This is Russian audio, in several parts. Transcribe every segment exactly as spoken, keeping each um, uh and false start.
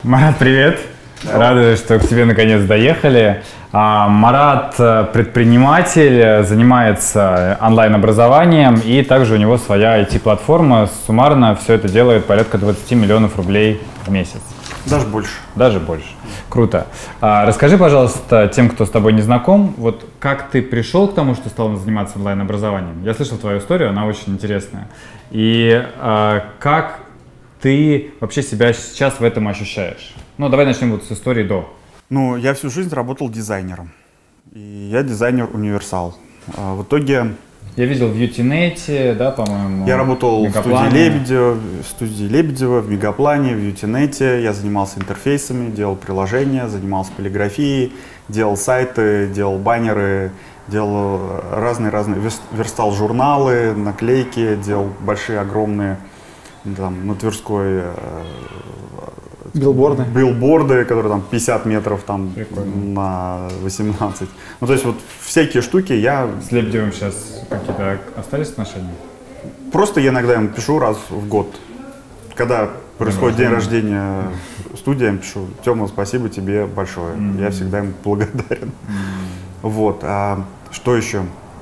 Марат, привет! Да. Рады, что к тебе наконец доехали. Марат предприниматель, занимается онлайн-образованием, и также у него своя ай ти-платформа. Суммарно все это делает порядка двадцати миллионов рублей в месяц. Даже больше. Даже больше. Круто. А, расскажи, пожалуйста, тем, кто с тобой не знаком, вот как ты пришел к тому, что стал заниматься онлайн-образованием? Я слышал твою историю, она очень интересная. И а, как ты вообще себя сейчас в этом ощущаешь? Ну, давай начнем вот с истории до. Ну, я всю жизнь работал дизайнером. И я дизайнер-универсал. А в итоге... Я видел в Ютинете, да, по-моему. Я работал в студии Лебедева, в студии Лебедева, в Мегаплане, в Ютинете. Я занимался интерфейсами, делал приложения, занимался полиграфией, делал сайты, делал баннеры, делал разные-разные, верстал журналы, наклейки, делал большие, огромные, там, на Тверской... Билборды. Билборды, которые там пятьдесят метров там, на восемнадцать. Ну, то есть вот всякие штуки я... С Лебедевым сейчас какие-то остались отношения? Просто я иногда им пишу раз в год. Когда происходит день рождения студии, я им пишу: Тёма, спасибо тебе большое. Mm-hmm. Я всегда им благодарен. Mm-hmm. Вот. А, что еще?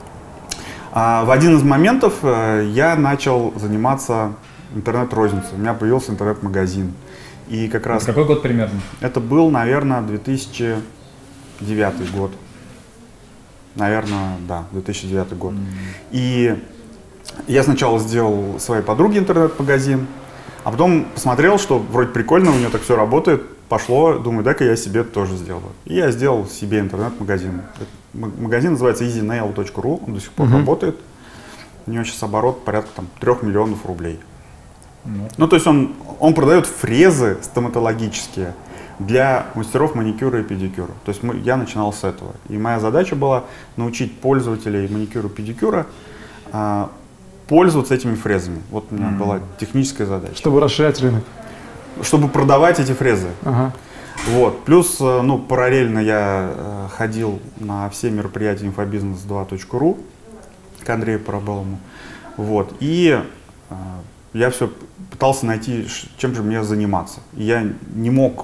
А, в один из моментов я начал заниматься интернет-розницей. У меня появился интернет-магазин. И как раз... Какой год примерно? Это был, наверное, две тысячи девятый год. Наверное, да, две тысячи девятый год. Mm-hmm. И я сначала сделал своей подруге интернет-магазин, а потом посмотрел, что вроде прикольно, у нее так все работает, пошло, думаю, дай-ка я себе тоже сделаю. И я сделал себе интернет-магазин. Магазин называется изи нэйл точка ру, он до сих пор mm-hmm. работает. У него сейчас оборот порядка там, трёх миллионов рублей. Mm-hmm. Ну, то есть он, он продает фрезы стоматологические для мастеров маникюра и педикюра. То есть мы, я начинал с этого. И моя задача была научить пользователей маникюра и педикюра а, пользоваться этими фрезами. Вот у меня mm-hmm. была техническая задача. Чтобы расширять рынок. Чтобы продавать эти фрезы. Ага. Вот. Плюс, ну, параллельно я э, ходил на все мероприятия инфобизнес два точка ру к Андрею Парабеллому. Вот. И э, я все пытался найти, чем же мне заниматься. И я не мог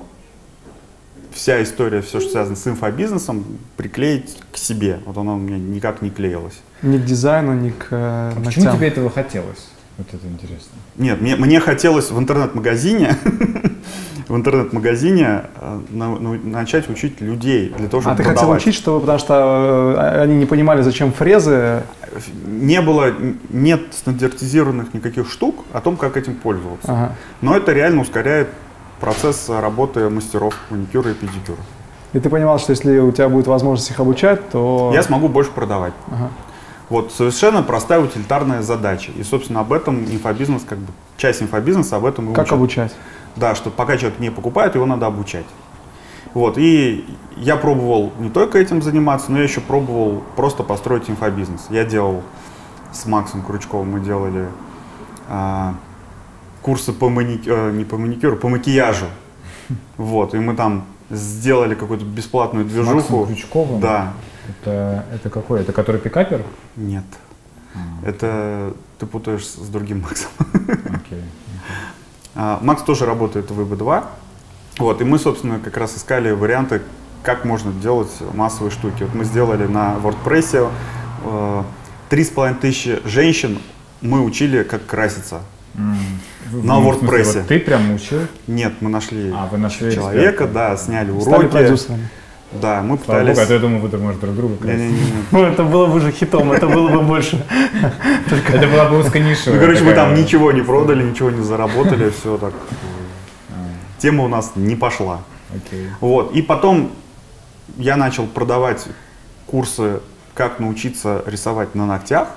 вся история, все, что связано с инфобизнесом, приклеить к себе. Вот оно у меня никак не клеилось. Ни к дизайну, ни к э, а почему тебе этого хотелось? Вот это интересно. Нет, мне, мне хотелось в интернет-магазине в интернет-магазине начать учить людей для того, чтобы А ты продавать. хотел учить, чтобы, потому что они не понимали, зачем фрезы? Не было, нет стандартизированных никаких штук о том, как этим пользоваться. Ага. Но это реально ускоряет процесс работы мастеров маникюра и педикюра. И ты понимал, что если у тебя будет возможность их обучать, то... Я смогу больше продавать. Ага. Вот совершенно простая утилитарная задача. И, собственно, об этом инфобизнес, как бы часть инфобизнеса об этом и Как учит. обучать? Да, что пока человек не покупает, его надо обучать. Вот, и я пробовал не только этим заниматься, но я еще пробовал просто построить инфобизнес. Я делал с Максом Крючковым, мы делали а, курсы по маникюру, не по маникюру, по макияжу. Вот, и мы там сделали какую-то бесплатную движуху. С Максом Крючковым? Да. Это, это какой? Это который пикапер? Нет. А. Это ты путаешь с другим Максом. Okay. А, Макс тоже работает в вэ бэ два. Вот, и мы, собственно, как раз искали варианты, как можно делать массовые штуки. Вот мы сделали на WordPress три с половиной тысячи женщин, мы учили, как краситься. Mm. На ну, WordPress. Смысле, вот ты прям учил? Нет, мы нашли, а, вы нашли человека, эксперта. Да, сняли уроки. Стали продюсерами. Да, мы Слава пытались... Богу, а то я думаю, вы может друг друга красить. Ну, это было бы уже хитом, это было бы больше. Это была бы узконишевая. Ну, короче, мы там ничего не продали, ничего не заработали, все так. Тема у нас не пошла. Вот, и потом я начал продавать курсы, как научиться рисовать на ногтях.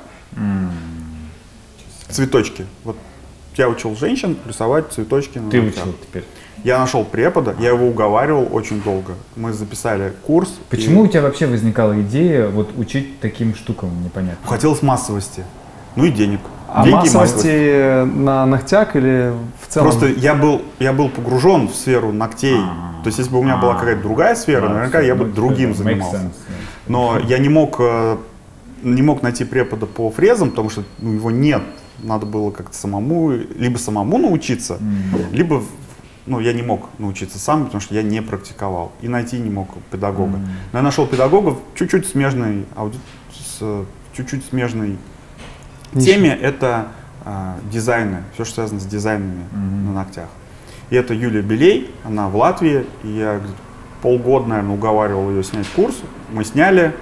Цветочки. Вот я учил женщин рисовать цветочки на ногтях. Ты учил теперь? Я нашел препода, я его уговаривал очень долго. Мы записали курс. Почему и... у тебя вообще возникала идея вот учить таким штукам непонятно? Хотелось массовости, ну и денег. А Деньги массовости на ногтях или в целом? Просто я был, я был погружен в сферу ногтей. А-а-а. То есть если бы у меня была какая-то другая сфера, да, наверняка я бы ну, другим занимался. Но я не мог, не мог найти препода по фрезам, потому что ну, его нет. Надо было как-то самому, либо самому научиться, mm-hmm. либо ну, я не мог научиться сам, потому что я не практиковал. И найти не мог педагога. Mm-hmm. Но я нашел педагогов чуть-чуть смежной, ауди... с чуть-чуть смежной Ничего. теме. Это а, дизайны, все, что связано с дизайнами mm-hmm. на ногтях. И это Юлия Белей, она в Латвии. И я полгода, наверное, уговаривал ее снять курс. Мы сняли,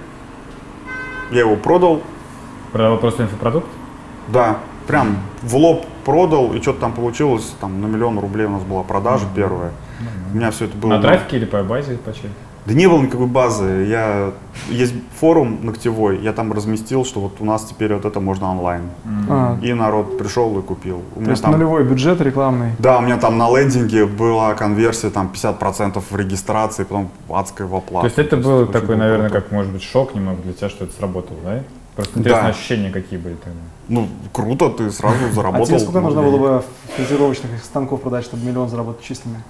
я его продал. Продавал просто инфопродукт? Да, прям в лоб продал, и что-то там получилось, там на миллион рублей у нас была продажа mm-hmm. первая. Mm-hmm. У меня все это было... На трафике или по базе по чеку? Да не было никакой базы. Я... Есть форум ногтевой, я там разместил, что вот у нас теперь вот это можно онлайн. Mm-hmm. И народ пришел и купил. У То меня есть там... нулевой бюджет рекламный? Да, у меня там на лендинге была конверсия там пятьдесят процентов в регистрации, потом адская в оплату. То есть это То был есть, такой, наверное, как может быть шок немного для тебя, что это сработало, да? Просто интересные да. ощущения какие были тогда. Ну, круто, ты сразу заработал. А тебе сколько нужно было бы фрезеровочных станков продать, чтобы миллион заработать чистыми?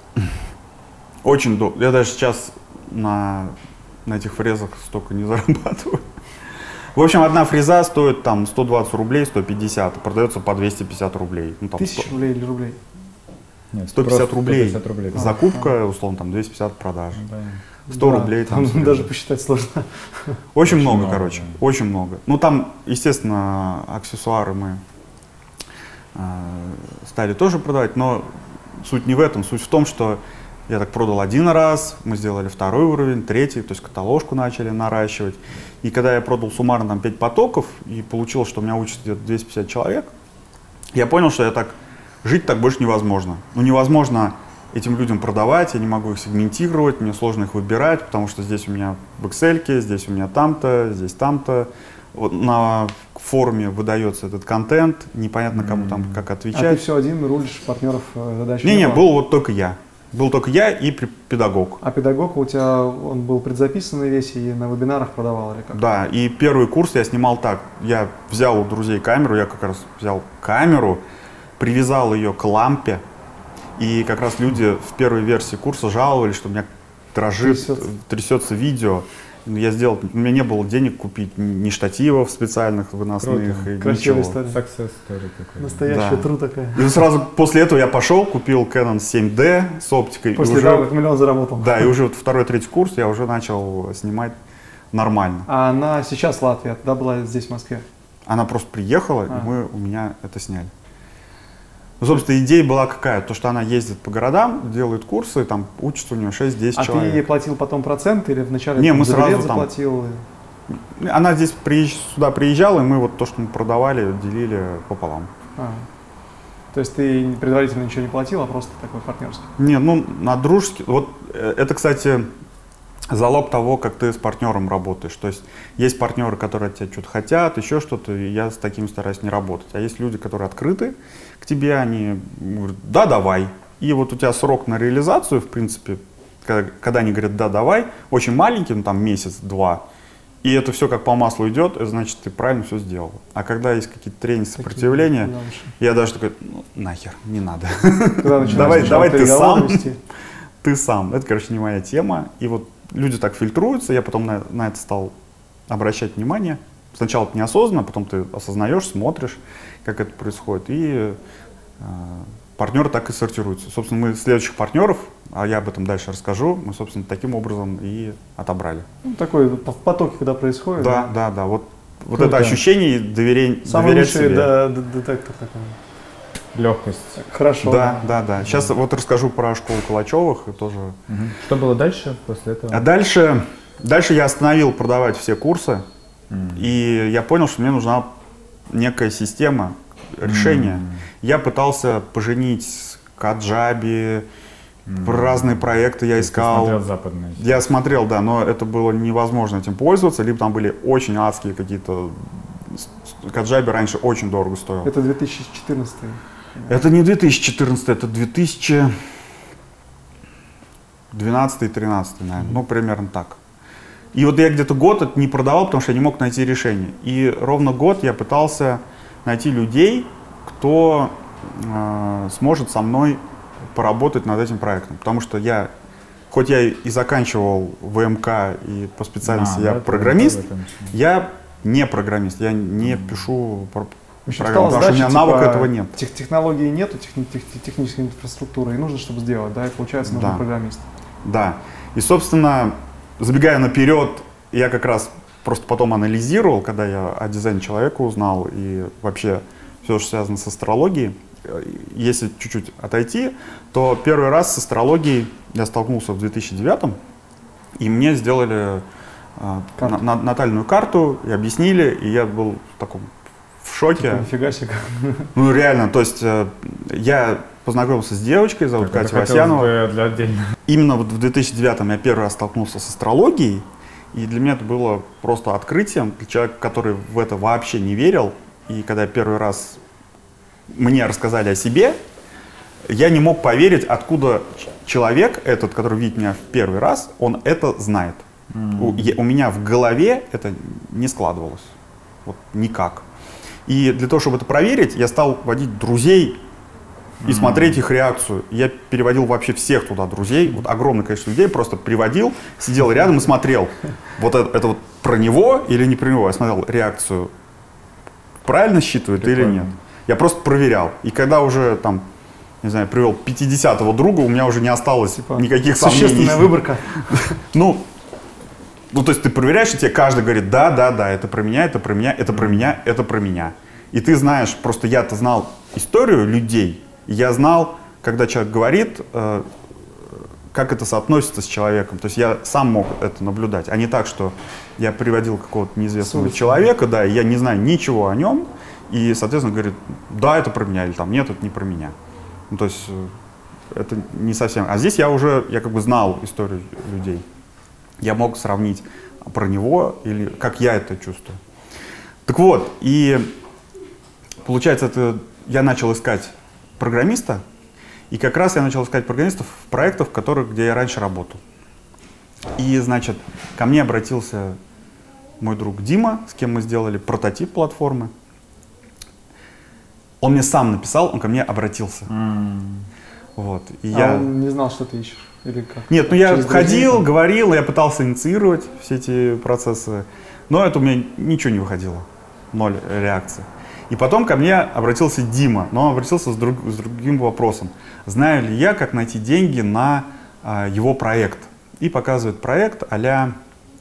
Очень долго. Я даже сейчас на, на этих фрезах столько не зарабатываю. В общем, одна фреза стоит там сто двадцать рублей, сто пятьдесят, продается по двести пятьдесят рублей. Ну, Тысяч рублей или рублей? Нет, сто пятьдесят рублей. сто пятьдесят рублей. Закупка, а. условно, там двести пятьдесят продаж. Да. сто да, рублей там. там даже посчитать сложно. Очень, очень много, много, короче, да. очень много. Ну там, естественно, аксессуары мы э, стали тоже продавать, но суть не в этом. Суть в том, что я так продал один раз, мы сделали второй уровень, третий, то есть каталожку начали наращивать. И когда я продал суммарно там пять потоков, и получилось, что у меня учатся где-то двести пятьдесят человек, я понял, что я так, жить так больше невозможно. Ну невозможно этим людям продавать, я не могу их сегментировать, мне сложно их выбирать, потому что здесь у меня в Excel, здесь у меня там-то, здесь там-то. Вот на форуме выдается этот контент, непонятно кому там как отвечать. А ты все один рулишь, партнеров задач? Не-не, был вот только я. Был только я и педагог. А педагог у тебя, он был предзаписанный весь и на вебинарах продавал или как? Да, и первый курс я снимал так. Я взял у друзей камеру, я как раз взял камеру, привязал ее к лампе. И как раз люди в первой версии курса жаловались, что у меня дрожит, трясется, трясется видео. Я сделал, у меня не было денег купить ни штативов специальных выносных. Круто. И красивая ничего. история. Success story такой. Настоящая да. тру такая. И сразу после этого я пошел, купил Canon семь дэ с оптикой. После уже, того, как миллион заработал. Да, и уже вот второй, третий курс я уже начал снимать нормально. А она сейчас в Латвии, тогда была здесь, в Москве? Она просто приехала, а. и мы у меня это сняли. Ну, собственно, идея была какая? То, что она ездит по городам, делает курсы, там учится у нее шесть-десять а человек. А ты ей платил потом процент или вначале Не, там, мы за сразу билет там, заплатил? Она здесь приезж... сюда приезжала, и мы вот то, что мы продавали, делили пополам. А. То есть ты предварительно ничего не платил, а просто такой партнерский? Не, ну, на дружеский. Вот это, кстати, залог того, как ты с партнером работаешь. То есть есть партнеры, которые от тебя что-то хотят, еще что-то, и я с такими стараюсь не работать. А есть люди, которые открыты к тебе, они говорят, да, давай. И вот у тебя срок на реализацию, в принципе, когда, когда они говорят, да, давай, очень маленький, ну там месяц-два, и это все как по маслу идет, это значит, ты правильно все сделал. А когда есть какие-то трения, сопротивления, я даже такой, ну, нахер, не надо. Давай, давай ты сам. Ты сам. Это, короче, не моя тема. И вот люди так фильтруются, я потом на, на это стал обращать внимание. Сначала это неосознанно, потом ты осознаешь, смотришь, как это происходит. И э, партнеры так и сортируются. Собственно, мы следующих партнеров, а я об этом дальше расскажу, мы, собственно, таким образом и отобрали. Ну, такой в потоке, когда происходит. Да, да, да. да. Вот, вот это ощущение доверия, Самый доверять лучший себе. Да, детектор такой. Легкость. Хорошо. Да, да, да. Сейчас mm-hmm. вот расскажу про школу Калачевых. И тоже... Mm-hmm. Что было дальше после этого? А дальше, дальше я остановил продавать все курсы. Mm-hmm. И я понял, что мне нужна некая система решения. Mm-hmm. Я пытался поженить Kajabi, mm-hmm. разные проекты я искал. Ты смотрел западные? Я смотрел, да, но это было невозможно этим пользоваться. Либо там были очень адские какие-то... Kajabi раньше очень дорого стоил. Это две тысячи четырнадцатый. Это не две тысячи четырнадцатый, это две тысячи двенадцатый-тринадцатый, наверное, mm-hmm. ну примерно так. И вот я где-то год это не продавал, потому что я не мог найти решение. И ровно год я пытался найти людей, кто э, сможет со мной поработать над этим проектом. Потому что я, хоть я и заканчивал ВМК и по специальности а, я да, программист, я не программист, я не mm-hmm. пишу программу, потому что у меня навыка типа, этого нет. Тех, технологий нету, тех, тех, технической инфраструктуры, и нужно, чтобы сделать, да, и получается нужен да. программист. Да, и, собственно, забегая наперед, я как раз просто потом анализировал, когда я о дизайне человека узнал и вообще все, что связано с астрологией. Если чуть-чуть отойти, то первый раз с астрологией я столкнулся в две тысячи девятом, и мне сделали э, на, на, натальную карту, и объяснили, и я был в таком в шоке. Типа, нифига себе. Ну реально, то есть э, я познакомился с девочкой, зовут так, Катя Васянова. Для отдельно. Именно вот в две тысячи девятом я первый раз столкнулся с астрологией, и для меня это было просто открытием, для человека, который в это вообще не верил. И когда я первый раз мне рассказали о себе, я не мог поверить, откуда человек этот, который видит меня в первый раз, он это знает. Mm-hmm. у, я, у меня в голове это не складывалось. Вот никак. И для того, чтобы это проверить, я стал водить друзей и mm-hmm. смотреть их реакцию. Я переводил вообще всех туда друзей, вот огромное количество людей просто приводил, сидел рядом и смотрел. Вот это, это вот про него или не про него. Я смотрел реакцию, правильно считывает Прикольно. Или нет. Я просто проверял. И когда уже там, не знаю, привел пятидесятого друга, у меня уже не осталось типа, никаких сомнений. Существенная выборка. Ну, ну, то есть ты проверяешь, и тебе каждый говорит, да, да, да, это про меня, это про меня, это про меня, это про меня. И ты знаешь, просто я-то знал историю людей, и я знал, когда человек говорит, э, как это соотносится с человеком. То есть я сам мог это наблюдать, а не так, что я приводил какого-то неизвестного Слушай. человека, да, и я не знаю ничего о нем, и, соответственно, говорит, да, это про меня, или там, нет, это не про меня. Ну, то есть это не совсем. А здесь я уже, я как бы знал историю людей. Я мог сравнить про него или как я это чувствую. Так вот, и получается, это я начал искать программиста, и как раз я начал искать программистов в проектах, в которых, где я раньше работал. И, значит, ко мне обратился мой друг Дима, с кем мы сделали прототип платформы. Он мне сам написал, он ко мне обратился. Mm. Вот, и а я... он не знал, что ты ищешь? Или как? Нет, ну я Через ходил, друзей? говорил, я пытался инициировать все эти процессы, но это у меня ничего не выходило, ноль реакции. И потом ко мне обратился Дима, но он обратился с, друг, с другим вопросом. Знаю ли я, как найти деньги на а, его проект? И показывает проект а-ля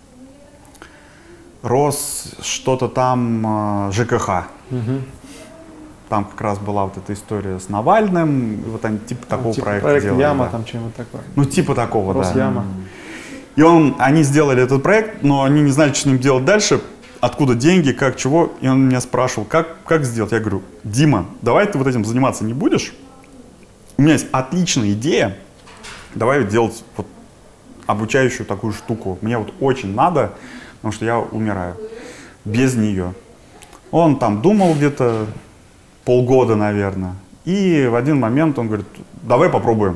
Рос что-то там а, ЖКХ. Угу. Там как раз была вот эта история с Навальным, и вот они типа такого ну, типа проекта проект делали. Яма, да. там чем-то такое. Ну типа такого, Рос да. Яма. И он, они сделали этот проект, но они не знали, что с ним делать дальше, откуда деньги, как, чего. И он меня спрашивал, как, как сделать. Я говорю, Дима, давай ты вот этим заниматься не будешь. У меня есть отличная идея, давай делать вот обучающую такую штуку. Мне вот очень надо, потому что я умираю без нее. Он там думал где-то полгода, наверное. И в один момент он говорит, давай попробуем.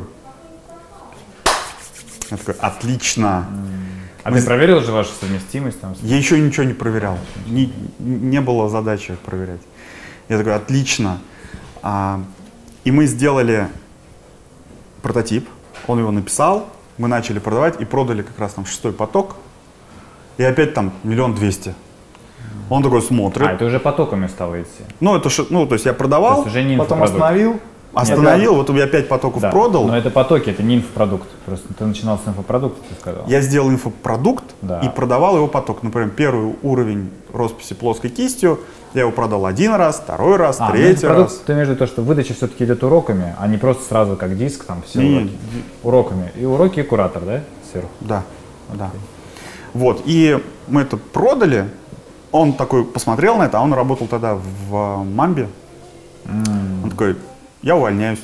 Я такой, отлично. А Мы... ты проверил же вашу совместимость? Там? Я еще ничего не проверял. Не, не было задачи проверять. Я такой, отлично. А, и мы сделали прототип. Он его написал. Мы начали продавать и продали как раз там шестой поток. И опять там миллион двести. Он такой смотрит. А, это уже потоками стало идти? Ну, это, ну, то есть я продавал, то есть уже не потом остановил. Остановил, Нет, вот у меня пять потоков да, продал. Но это потоки, это не инфопродукт. Просто ты начинал с инфопродукта, ты сказал. Я сделал инфопродукт да. и продавал его поток. Например, первый уровень росписи плоской кистью, я его продал один раз, второй раз, а, третий раз. Ты имеешь в виду то, что выдача все-таки идет уроками, а не просто сразу как диск, там все не, уроки. Уроками. И уроки, и куратор, да? Сверху? Да, okay. да. Вот, и мы это продали. Он такой посмотрел на это, а он работал тогда в Мамбе. Mm. Он такой, я увольняюсь.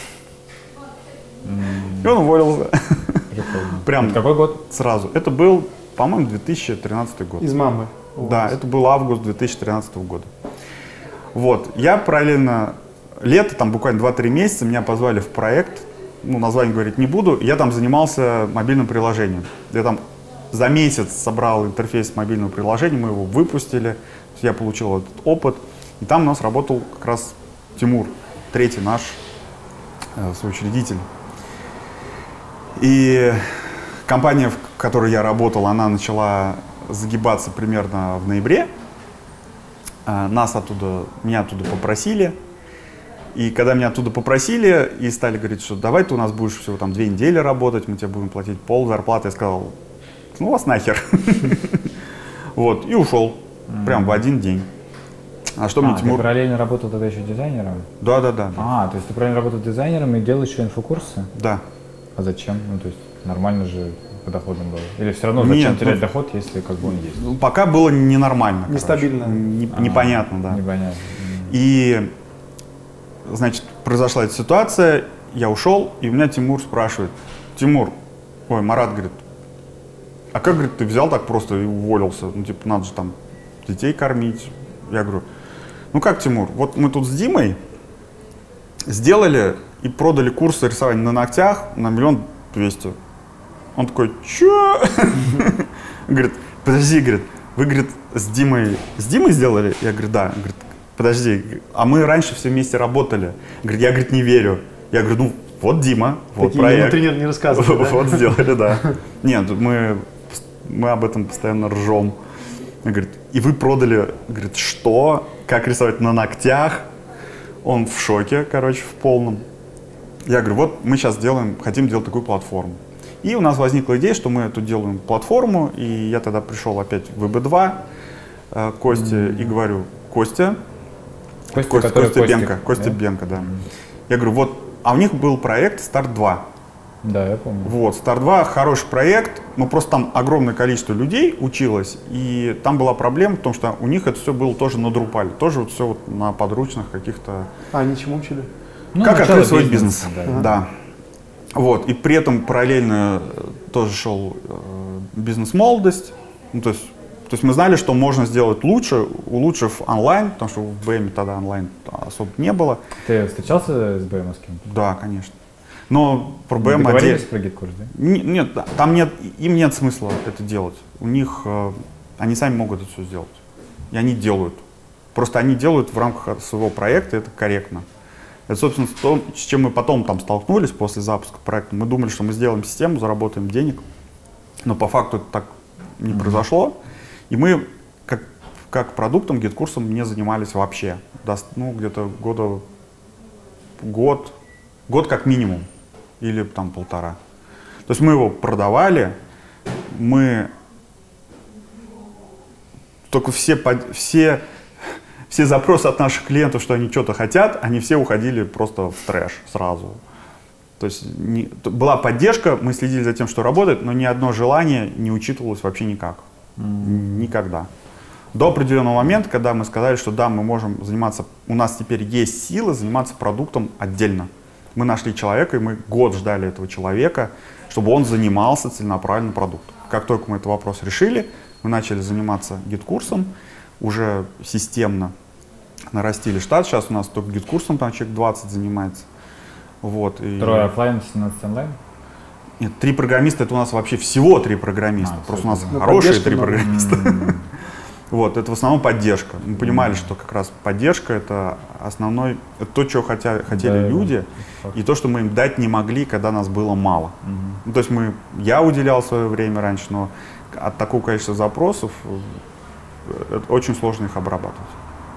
Mm. И он уволился. Прям это какой год? Сразу. Это был, по-моему, две тысячи тринадцатый год. Из Мамбы? Да, это был август две тысячи тринадцатого года. Вот, я параллельно, лето, там буквально два-три месяца, меня позвали в проект, ну, название говорить не буду, я там занимался мобильным приложением. Я там за месяц собрал интерфейс мобильного приложения, мы его выпустили, я получил этот опыт. И там у нас работал как раз Тимур, третий наш э, соучредитель. И компания, в которой я работал, она начала загибаться примерно в ноябре. а, нас оттуда, меня оттуда попросили. И когда меня оттуда попросили и стали говорить, что давай ты у нас будешь всего там две недели работать, мы тебе будем платить пол зарплаты, я сказал, ну вас нахер. Вот, и ушел. Прям в один день. А что а, мне ты Тимур... параллельно работал тогда еще дизайнером? Да, да, да. А, то есть ты параллельно работал дизайнером и делал еще инфокурсы? Да. А зачем? Ну, то есть нормально же по доходам было? Или все равно зачем Нет, терять ну, доход, если как бы он есть? Ну, пока было ненормально. Нестабильно. Не, А, непонятно, да. Непонятно. И, значит, произошла эта ситуация, я ушел, и у меня Тимур спрашивает, Тимур, ой, Марат, говорит, а как, говорит, ты взял так просто и уволился? Ну, типа, надо же там детей кормить. Я говорю, ну как, Тимур, вот мы тут с Димой сделали и продали курсы рисования на ногтях на миллион двести. Он такой, чё? Говорит, подожди, говорит, вы, говорит, с Димой, с Димой сделали? Я говорю, да. Говорит, подожди, а мы раньше все вместе работали. Говорит, я, говорит, не верю. Я говорю, ну вот Дима, вот Такие проект. тренер не рассказывали, да? Вот сделали, да. Нет, мы, мы об этом постоянно ржем. Говорит, и вы продали, говорит, что? Как рисовать на ногтях? Он в шоке, короче, в полном. Я говорю, вот мы сейчас делаем, хотим делать такую платформу. И у нас возникла идея, что мы тут делаем платформу, и я тогда пришел опять в вэ бэ два к Косте mm-hmm. и говорю, Костя, Костя, Костя, Костя Костик, Бенко, Костя да? Бенко, да. Mm-hmm. Я говорю, вот, а у них был проект Старт два. Да, я помню. Вот, Старт два хороший проект, но просто там огромное количество людей училось, и там была проблема в том, что у них это все было тоже на Drupal, тоже вот все вот на подручных каких-то. А они чему учили? Ну, как открыть свой бизнес? Да. Да. да. Вот, и при этом параллельно тоже шел э, бизнес-молодость. Ну, то есть, то есть мы знали, что можно сделать лучше, улучшив онлайн, потому что в бэ эм тогда онлайн особо не было. Ты встречался с бэ эм с кем-то? Да, конечно. Но про бэ эм договорились про гид-курс, да? Не, нет, там нет, им нет смысла это делать. У них, э, они сами могут это все сделать. И они делают. Просто они делают в рамках своего проекта, это корректно. Это, собственно, то, с чем мы потом там столкнулись после запуска проекта. Мы думали, что мы сделаем систему, заработаем денег, но по факту это так не mm-hmm. произошло. И мы как, как продуктом, гид-курсом не занимались вообще. До, ну, где-то года, год, год как минимум, или там полтора. То есть мы его продавали, мы только все, все Все запросы от наших клиентов, что они что-то хотят, они все уходили просто в трэш сразу. То есть не, была поддержка, мы следили за тем, что работает, но ни одно желание не учитывалось вообще никак. Mm. Никогда. До определенного момента, когда мы сказали, что да, мы можем заниматься, у нас теперь есть сила заниматься продуктом отдельно. Мы нашли человека, и мы год ждали этого человека, чтобы он занимался целенаправленно продуктом. Как только мы этот вопрос решили, мы начали заниматься гид-курсом. Уже системно нарастили штат. Сейчас у нас только гид-курсом там человек двадцать занимается. Вот, и... Трое офлайн, семнадцать онлайн? Нет, три программиста, это у нас вообще всего три программиста. А, Просто у нас ну, хорошие три много. программиста. Mm-hmm. Вот, это в основном поддержка. Мы понимали, mm-hmm. что как раз поддержка это основной, это то, чего хотя, хотели да, люди, да. И то, что мы им дать не могли, когда нас было мало. Mm-hmm. Ну, то есть мы, я уделял свое время раньше, но от такого количества запросов это очень сложно их обрабатывать.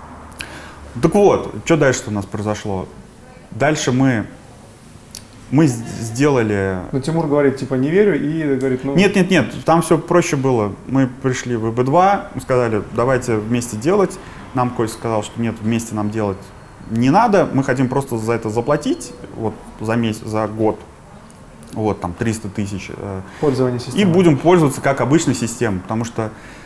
Так вот, что дальше у нас произошло? Дальше мы, мы сделали... Ну, Тимур говорит, типа, не верю, и говорит, ну... Нет, нет, нет, там все проще было. Мы пришли в вэ бэ два, мы сказали, давайте вместе делать. Нам Костя сказал, что нет, вместе нам делать не надо, мы хотим просто за это заплатить, вот, за месяц, за год. Вот, там, триста тысяч. Пользование системой. И будем пользоваться как обычной системой, потому что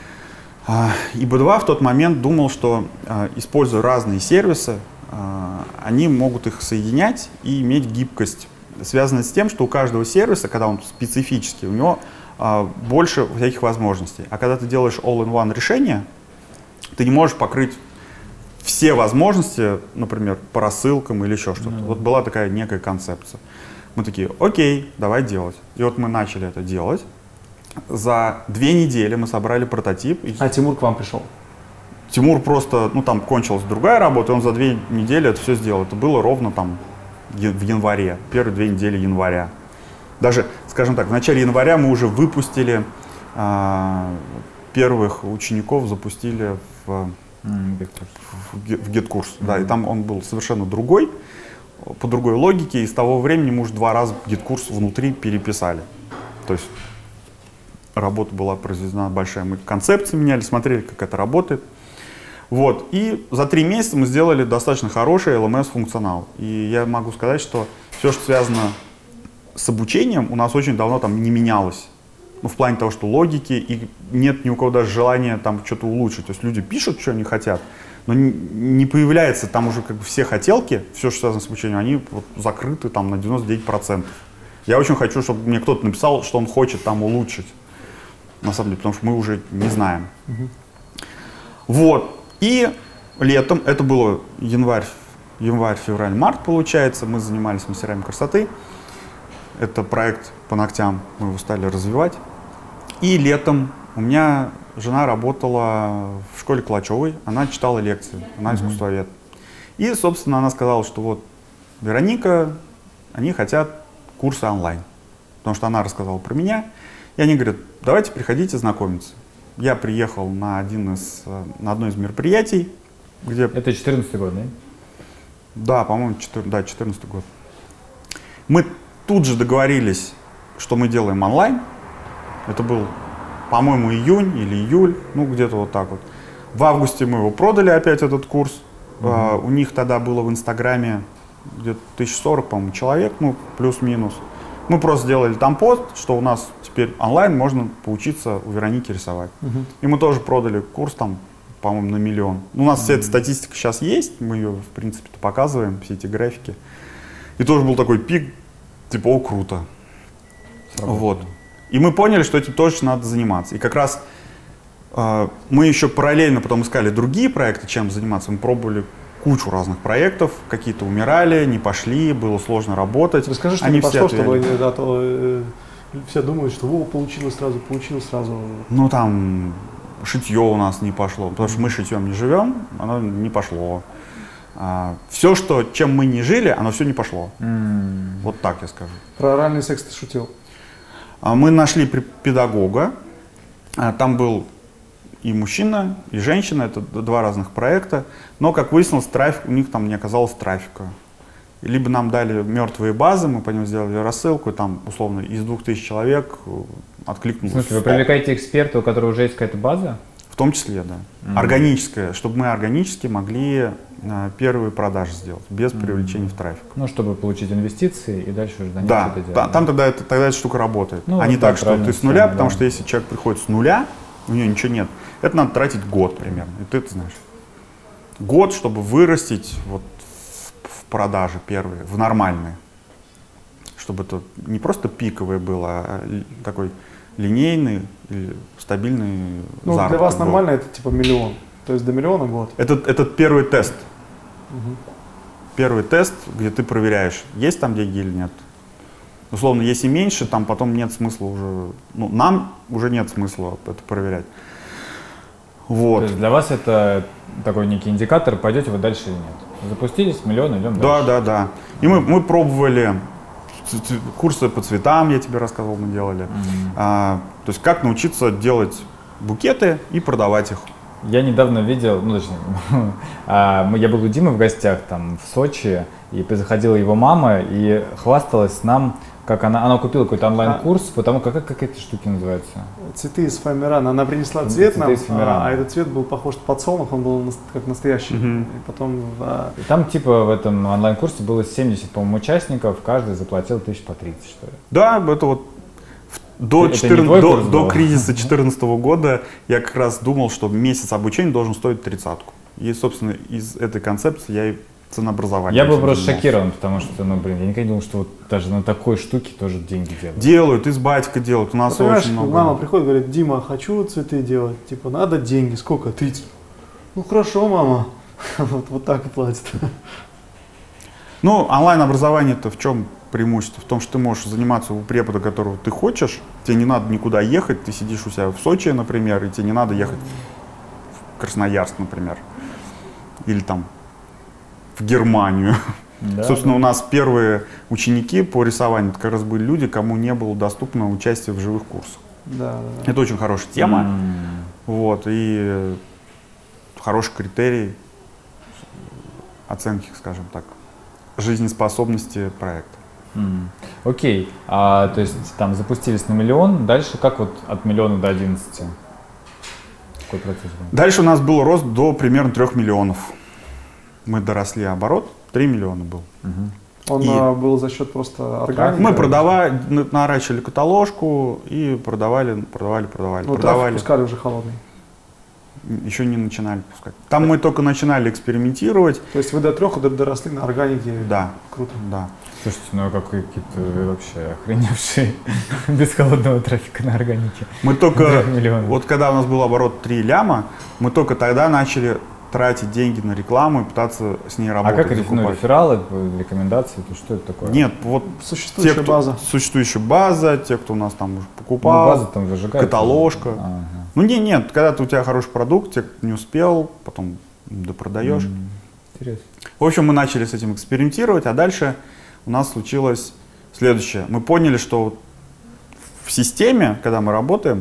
и бэ два в тот момент думал, что, используя разные сервисы, они могут их соединять и иметь гибкость, связанную с тем, что у каждого сервиса, когда он специфический, у него больше всяких возможностей. А когда ты делаешь all-in-one решение, ты не можешь покрыть все возможности, например, по рассылкам или еще что-то. Mm-hmm. Вот была такая некая концепция. Мы такие, окей, давай делать. И вот мы начали это делать. За две недели мы собрали прототип. А Тимур к вам пришел? Тимур просто, ну там кончилась другая работа, и он за две недели это все сделал. Это было ровно там в январе, первые две недели января. Даже, скажем так, в начале января мы уже выпустили, э, первых учеников запустили в Mm, в GitKurs, mm-hmm. да, и там он был совершенно другой, по другой логике, и с того времени мы уже два раза GitKurs внутри переписали. То есть работа была произведена большая, мы концепции меняли, смотрели, как это работает. Вот, и за три месяца мы сделали достаточно хороший эл эм эс-функционал. И я могу сказать, что все, что связано с обучением, у нас очень давно там не менялось. Ну, в плане того, что логики, и нет ни у кого даже желания там что-то улучшить. То есть люди пишут, что они хотят, но не появляется там уже как бы все хотелки, все, что связано с обучением, они вот закрыты там на девяносто девять процентов. Я очень хочу, чтобы мне кто-то написал, что он хочет там улучшить. На самом деле, потому что мы уже не знаем. Uh-huh. Вот. И летом, это было январь, январь, февраль, март, получается, мы занимались мастерами красоты. Это проект по ногтям, мы его стали развивать. И летом у меня жена работала в школе Калачевой, она читала лекции, она mm-hmm. искусствовед. И, собственно, она сказала, что вот Вероника, они хотят курсы онлайн. Потому что она рассказала про меня. И они говорят, давайте приходите знакомиться. Я приехал на, один из, на одно из мероприятий, где... Это четырнадцатый год, да? Да, по-моему, да, четырнадцатый год. Мы тут же договорились, что мы делаем онлайн. Это был, по-моему, июнь или июль, ну где-то вот так вот. В августе мы его продали опять, этот курс. Mm-hmm. а, у них тогда было в Инстаграме где-то тысяча сорок, по-моему, человек, ну плюс-минус. Мы просто сделали там пост, что у нас теперь онлайн можно поучиться у Вероники рисовать. Uh-huh. И мы тоже продали курс там, по-моему, на миллион. У нас uh-huh. вся эта статистика сейчас есть, мы ее, в принципе, показываем, все эти графики. И тоже был такой пик, типа, о, круто. Вот. И мы поняли, что этим тоже надо заниматься. И как раз э, мы еще параллельно потом искали другие проекты, чем заниматься. Мы пробовали кучу разных проектов, какие-то умирали, не пошли, было сложно работать. Расскажи, что не пошло, чтобы да, то, э, все думают, что о, получилось сразу, получилось сразу. Ну там шитье у нас не пошло, потому что мы шитьем не живем, оно не пошло. А, все, что, чем мы не жили, оно все не пошло. Mm. Вот так я скажу. Про оральный секс ты шутил? А, мы нашли педагога, а, там был и мужчина, и женщина, это два разных проекта, но, как выяснилось, трафик, у них там не оказалось трафика. Либо нам дали мертвые базы, мы по ним сделали рассылку, и там, условно, из двух тысяч человек откликнулось. В смысле, вы привлекаете эксперта, у которого уже есть какая-то база? В том числе, да. Mm-hmm. Органическая, чтобы мы органически могли а, первые продажи сделать, без mm-hmm. привлечения в трафик. Ну, чтобы получить инвестиции и дальше уже занять да, это дело. Да, там тогда, это, тогда эта штука работает. Ну, а не да, так, что ты с нуля, да. потому что если человек приходит с нуля, у него ничего нет, это надо тратить год примерно, и ты это знаешь. Год, чтобы вырастить вот в продаже первые, в нормальные. Чтобы это не просто пиковое было, а такой линейный и стабильный ну, заработок. Для вас нормально это типа миллион, то есть до миллиона год? Это, это первый тест. Угу. Первый тест, где ты проверяешь, есть там деньги или нет. Условно, если меньше, там потом нет смысла уже, ну, нам уже нет смысла это проверять. Вот. То есть для вас это такой некий индикатор, пойдете вы дальше или нет. Запустились, миллион, идем дальше. Да, да, да. И мы, мы пробовали курсы по цветам, я тебе рассказывал, мы делали. Mm-hmm. а, то есть как научиться делать букеты и продавать их. Я недавно видел, ну точнее, я был у Димы в гостях там в Сочи, и заходила его мама и хвасталась нам, как она, она купила какой-то онлайн-курс, потому как, как, как эти штуки называются? Цветы из фоамирана. Она принесла цвет нам, а, а этот цвет был похож на подсолнух, он был как настоящий. Mm-hmm. И потом в... и там типа в этом онлайн-курсе было семьдесят, по-моему, участников, каждый заплатил тысяч по тридцать, что ли. Да, это вот до, это четырнадцатого, до, до кризиса две тысячи четырнадцатого года я как раз думал, что месяц обучения должен стоить тридцатку. И, собственно, из этой концепции я и ценообразование. Я был просто шокирован, потому что, ну, блин, я никогда не думал, что вот даже на такой штуке тоже деньги делают. Делают, из батька делают, у нас ну, очень много. Мама приходит, говорит, Дима, хочу цветы делать, типа, надо деньги, сколько? тридцать. Ну, хорошо, мама. вот, вот так и платит. Ну, онлайн-образование-то в чем преимущество? В том, что ты можешь заниматься у препода, которого ты хочешь, тебе не надо никуда ехать, ты сидишь у себя в Сочи, например, и тебе не надо ехать в Красноярск, например, или там в Германию. Да, Собственно, да. у нас первые ученики по рисованию это как раз были люди, кому не было доступно участие в живых курсах. Да, да. Это очень хорошая тема. Mm. Вот, и хороший критерий оценки, скажем так, жизнеспособности проекта. Mm. Окей, а, то есть там запустились на миллион, дальше как вот от миллиона до одиннадцати? Какой процесс был? Дальше у нас был рост до примерно трех миллионов. Мы доросли, оборот три миллиона был. Uh-huh. Он И а, был за счет просто органики? Мы продавали, наращивали каталожку и продавали, продавали, продавали. Ну, продавали. трафик пускали уже холодный? Еще не начинали пускать. Там мы только начинали экспериментировать. То есть вы до трех доросли на органике? Да. Круто. Да. Слушайте, ну как какие-то вы вообще охреневшие без холодного трафика на органике. Мы только, вот когда у нас был оборот три ляма, мы только тогда начали тратить деньги на рекламу и пытаться с ней работать. А как ну, рефералы, рекомендации, то что это такое? Нет, вот существующая те, кто, база. Существующая база, те, кто у нас там уже покупал, ну, база там выжигает, каталожка. Ага. Ну не, нет, когда у тебя хороший продукт, те, кто не успел, потом допродаешь. Mm, интересно. В общем, мы начали с этим экспериментировать, а дальше у нас случилось следующее. Мы поняли, что в системе, когда мы работаем,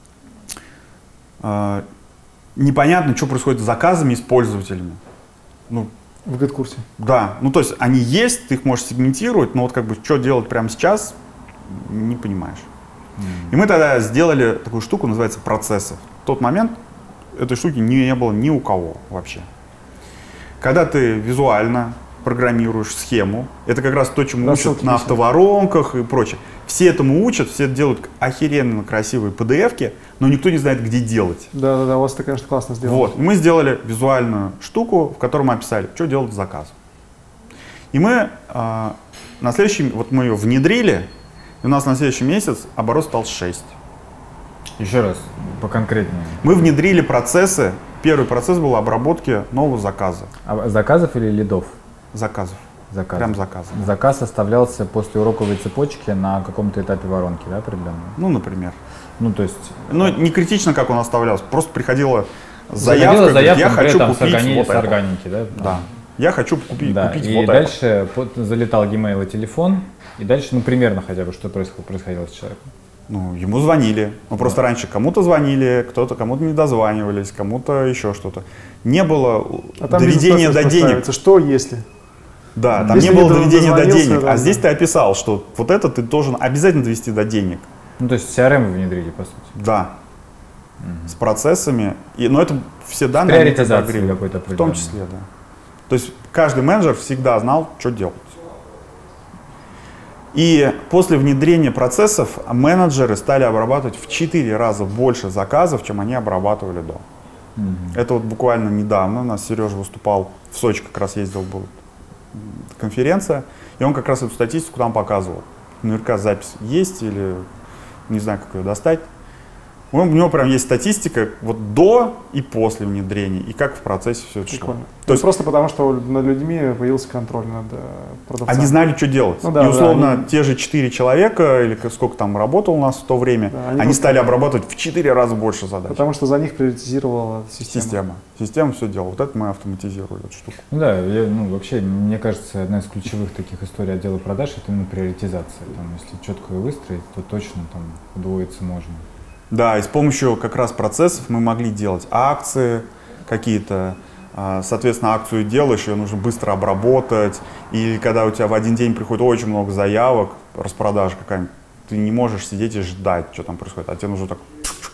э, непонятно, что происходит с заказами и с пользователями. Ну, в гид-курсе? Да, ну то есть они есть, ты их можешь сегментировать, но вот как бы что делать прямо сейчас, не понимаешь. Mm. И мы тогда сделали такую штуку, называется процессы. В тот момент этой штуки не было ни у кого вообще. Когда ты визуально программируешь схему, это как раз то, чему учат на автоворонках и прочее. Все этому учат, все делают охеренно красивые пи ди эф-ки, но никто не знает, где делать. Да, да, да, у вас это, конечно, классно сделано. Вот, и мы сделали визуальную штуку, в которой мы описали, что делать с заказом. И мы э, на следующий, вот мы ее внедрили, и у нас на следующий месяц оборот стал шесть. Еще раз, поконкретнее. Мы внедрили процессы. Первый процесс был обработки нового заказа. А заказов или лидов? Заказов. Заказов. Прям заказов. Заказ оставлялся после уроковой цепочки на каком-то этапе воронки, да, определенно? Ну, например. Ну, то есть... Ну, не критично, как он оставлялся. Просто приходила заявка, заявка, говорит, я хочу там, купить с органи... вот с это. органики, да? Да. Я хочу купить, да. купить и вот дальше это. Под... залетал e-mail и телефон, и дальше, ну, примерно хотя бы, что происходило с человеком? Ну, ему звонили. Ну, просто да. раньше кому-то звонили, кто-то кому-то не дозванивались, кому-то еще что-то. Не было а там доведения до денег. Что если? Да, там если не было доведения до денег. Да, а здесь ты описал, что вот это ты должен обязательно довести до денег. Ну, то есть си ар эм вы внедрили, по сути? Да. Угу. С процессами. И, но это все данные. Приоритизация какой-то. В том числе, да. То есть каждый менеджер всегда знал, что делать. И после внедрения процессов менеджеры стали обрабатывать в четыре раза больше заказов, чем они обрабатывали до. Mm-hmm. Это вот буквально недавно у нас Сережа выступал, в Сочи как раз ездил, была конференция, и он как раз эту статистику там показывал. Наверняка запись есть или не знаю, как ее достать. У него прям есть статистика вот до и после внедрения, и как в процессе все это шло. То есть просто потому, что над людьми появился контроль над продавцами. Они знали, что делать. Ну, да, и условно да, они... те же четыре человека, или сколько там работало у нас в то время, да, они, они стали обрабатывать в четыре раза больше задач. Потому что за них приоритизировала система. Система. Система все делала. Вот это мы автоматизировали, эту штуку. Ну да, я, ну, вообще, мне кажется, одна из ключевых таких историй отдела продаж — это именно приоритизация. Там, если четко ее выстроить, то точно там удвоиться можно. Да, и с помощью как раз процессов мы могли делать акции какие-то. Соответственно, акцию делаешь, ее нужно быстро обработать. И когда у тебя в один день приходит очень много заявок, распродажа какая-нибудь, ты не можешь сидеть и ждать, что там происходит. А тебе нужно так...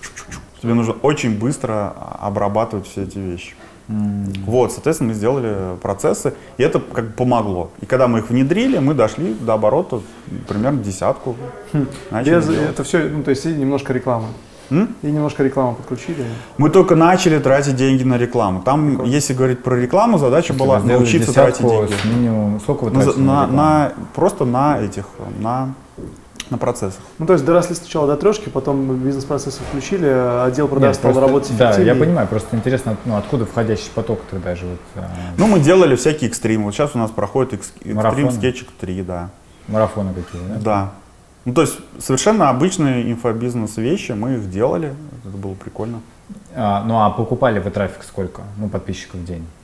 Тебе нужно очень быстро обрабатывать все эти вещи. Mm-hmm. Вот, соответственно, мы сделали процессы, и это как бы помогло. И когда мы их внедрили, мы дошли до оборота примерно десятку. Хм. Без, это все, ну, то есть и немножко рекламы. М? И немножко рекламу подключили. Мы только начали тратить деньги на рекламу. Там, Прикольно. Если говорить про рекламу, задача была научиться тратить деньги. Минимум, сколько вы тратите на, на, на Просто на этих, на, на процессах. Ну, то есть доросли сначала до трешки, потом бизнес-процессы включили, отдел продаж стал работать эффективнее. Да, я понимаю, просто интересно, ну, откуда входящий поток тогда же? Вот, а... Ну, мы делали всякие экстримы. Вот сейчас у нас проходит экстрим скетчик три, да. Марафоны какие, да? Да. Ну, то есть совершенно обычные инфобизнес вещи, мы их делали, это было прикольно. А, ну, а покупали вы трафик сколько? Ну, подписчиков в день?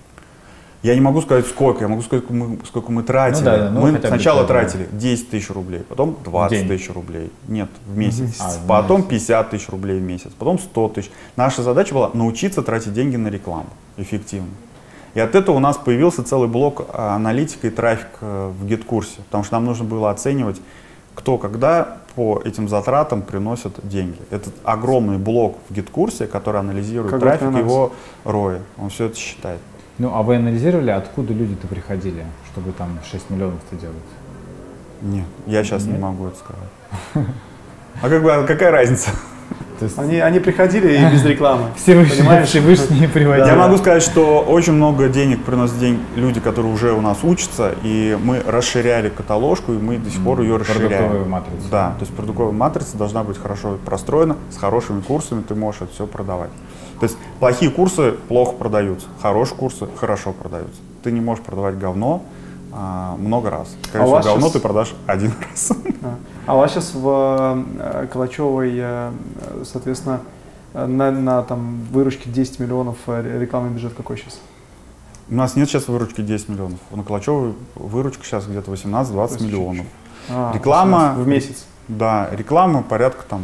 Я не могу сказать сколько, я могу сказать, сколько мы, сколько мы тратили. Ну, да, да, ну, мы сначала тратили десять тысяч рублей, потом двадцать тысяч рублей. Нет, в месяц. А, в потом месяц. пятьдесят тысяч рублей в месяц, потом сто тысяч. Наша задача была научиться тратить деньги на рекламу. эффективно. И от этого у нас появился целый блок аналитика и трафика в гид-курсе, потому что нам нужно было оценивать, кто когда по этим затратам приносит деньги. Это огромный блок в гид-курсе, который анализирует как трафик его роя. Он все это считает. Ну, а вы анализировали, откуда люди-то приходили, чтобы там шесть миллионов-то делать? Нет, я сейчас Нет? не могу это сказать. А как бы, а какая разница? То есть они, они приходили и без рекламы. Все вышли, вышли не приводили. Я могу сказать, что очень много денег приносят день люди, которые уже у нас учатся, и мы расширяли каталожку, и мы до сих пор ее расширяем. Продуктовая матрица. Да, то есть продуктовая матрица должна быть хорошо простроена, с хорошими курсами ты можешь это все продавать. То есть плохие курсы плохо продаются, хорошие курсы хорошо продаются. Ты не можешь продавать говно а, много раз. Скорее всего, а говно сейчас... ты продашь один раз. А, а у вас сейчас в э, Калачевой, э, соответственно, на, на там, выручке десять миллионов рекламный бюджет какой сейчас? У нас нет сейчас выручки десять миллионов. На Калачевой выручка сейчас где-то восемнадцать-двадцать миллионов. А, реклама в месяц? Да, реклама порядка там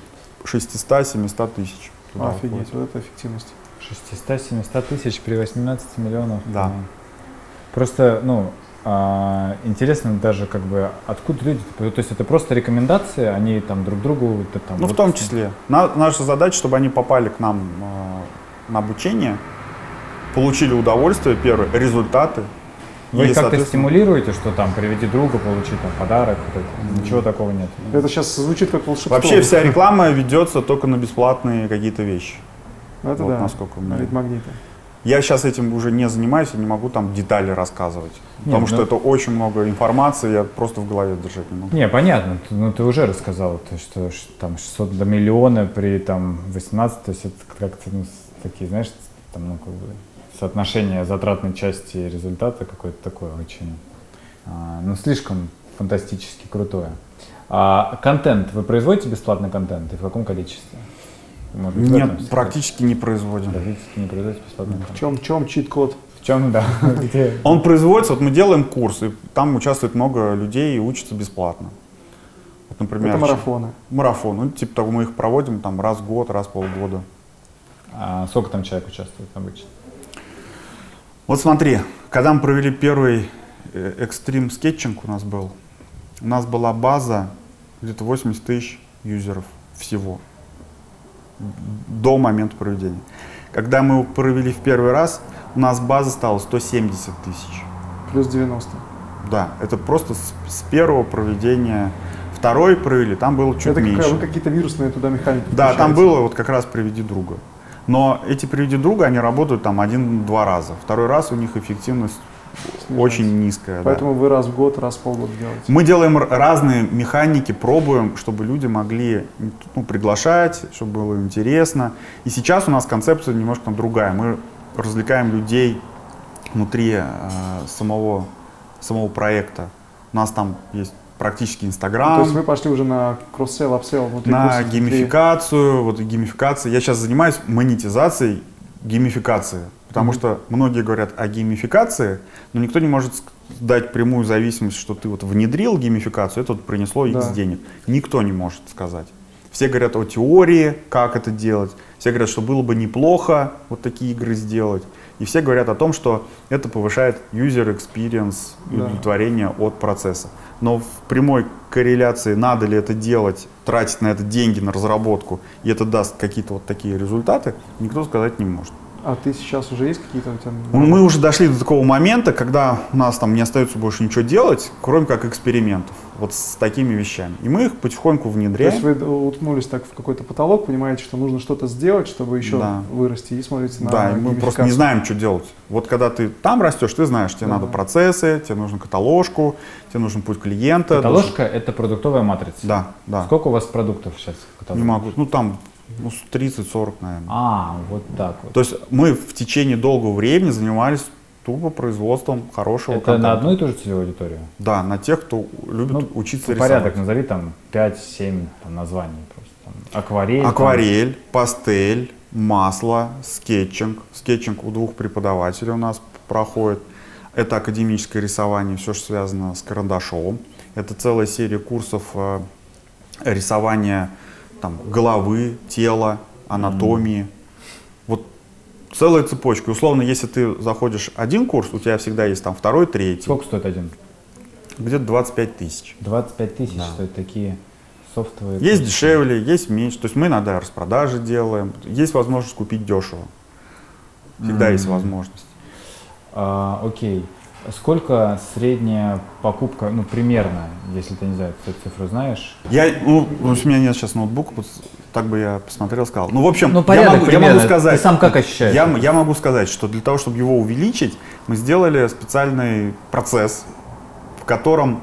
шестьсот-семьсот тысяч. Офигеть, вот это эффективность. шестьсот-семьсот тысяч при восемнадцати миллионах. Да. Просто, ну, а, интересно даже, как бы, откуда люди, то есть это просто рекомендации, они там друг другу... Там, ну, вот, в том числе. На, наша задача, чтобы они попали к нам э, на обучение, получили удовольствие, первое, результаты. Вы их как-то стимулируете, что там приведи друга, получи там подарок, вот это, ничего такого нет? Это сейчас звучит как волшебство. Вообще вся реклама ведется только на бесплатные какие-то вещи. Это вот да, насколько у меня. магниты. Я сейчас этим уже не занимаюсь, я не могу там детали рассказывать. Нет, потому ну, что это очень много информации, я просто в голове держать не могу. Не, понятно, ну ты уже рассказал, то, что, что там шестьсот до миллиона при там восемнадцати, то есть это как-то ну, такие, знаешь, там, ну, как бы, соотношение затратной части и результата какое-то такое очень, а, ну, слишком фантастически крутое. А контент, вы производите бесплатный контент и в каком количестве? Может быть, нет, практически не производим. Практически не производите бесплатный контент. В чем, в чем чит-код? В чем, да. Он производится, вот мы делаем курс, и там участвует много людей и учатся бесплатно. Вот, например, это марафоны? Марафон, ну, типа того, мы их проводим там раз в год, раз в полгода. А сколько там человек участвует обычно? Вот смотри, когда мы провели первый экстрим скетчинг у нас был, у нас была база где-то восемьдесят тысяч юзеров всего до момента проведения. Когда мы его провели в первый раз, у нас база стала сто семьдесят тысяч. Плюс девяносто. Да, это просто с, с первого проведения. Второй провели, там было чуть это меньше. Это какие-то вирусные туда механики? Да, там было вот как раз «Приведи друга». Но эти «Приведи друга», они работают там один-два раза. Второй раз у них эффективность снижается. Очень низкая. Поэтому да. вы раз в год, раз в полгода делаете? Мы делаем разные механики, пробуем, чтобы люди могли ну, приглашать, чтобы было интересно. И сейчас у нас концепция немножко там другая. Мы развлекаем людей внутри э, самого, самого проекта. У нас там есть практически Инстаграм. То есть вы пошли уже на кросс-селл, апселл внутри на курса, геймификацию, вот геймификация. Я сейчас занимаюсь монетизацией геймификации, потому mm-hmm. что многие говорят о геймификации, но никто не может дать прямую зависимость, что ты вот внедрил геймификацию, это вот принесло X да. денег. Никто не может сказать. Все говорят о теории, как это делать. Все говорят, что было бы неплохо вот такие игры сделать. И все говорят о том, что это повышает user experience, да. удовлетворение от процесса. Но в прямой корреляции, надо ли это делать, тратить на это деньги, на разработку, и это даст какие-то вот такие результаты, никто сказать не может. А ты сейчас уже есть какие-то у тебя? Мы уже дошли до такого момента, когда у нас там не остается больше ничего делать, кроме как экспериментов, вот с такими вещами. И мы их потихоньку внедряем. То есть вы уткнулись так в какой-то потолок, понимаете, что нужно что-то сделать, чтобы еще да. вырасти, и смотрите на Да, и мы просто не знаем, что делать. Вот когда ты там растешь, ты знаешь, тебе да. надо процессы, тебе нужно каталожку, тебе нужен путь клиента. Каталожка должен... — это продуктовая матрица? Да, да. Сколько у вас продуктов сейчас в каталоге? Не могу, ну там ну, тридцать-сорок, наверное. А, вот так вот. То есть мы в течение долгого времени занимались тупо производством хорошего это контента. На одну и ту же целевую аудиторию? Да, на тех, кто любит ну, учиться рисовать. Порядок назови там пять-семь названий просто. Там, акварель. Акварель, там... пастель, масло, скетчинг. Скетчинг у двух преподавателей у нас проходит. Это академическое рисование, все, что связано с карандашом. Это целая серия курсов э, рисования там, головы, тела, анатомии. Mm. Вот целая цепочка. Условно, если ты заходишь один курс, у тебя всегда есть там второй, третий. Сколько стоит один? Где-то двадцать пять тысяч. двадцать пять тысяч Да. стоят такие софтовые. Есть курсы. дешевле, есть меньше. То есть мы иногда распродажи делаем. Есть возможность купить дешево. Всегда Мгм. есть возможность. А, окей. Сколько средняя покупка, ну, примерно, если ты, не знаю, ты эту цифру знаешь? Я, ну, у меня нет сейчас ноутбука, вот так бы я посмотрел, сказал. Ну, в общем, Ну, я, порядок могу, я примерно. могу сказать. Ты сам как ощущаешь? Я, я могу сказать, что для того, чтобы его увеличить, мы сделали специальный процесс, в котором,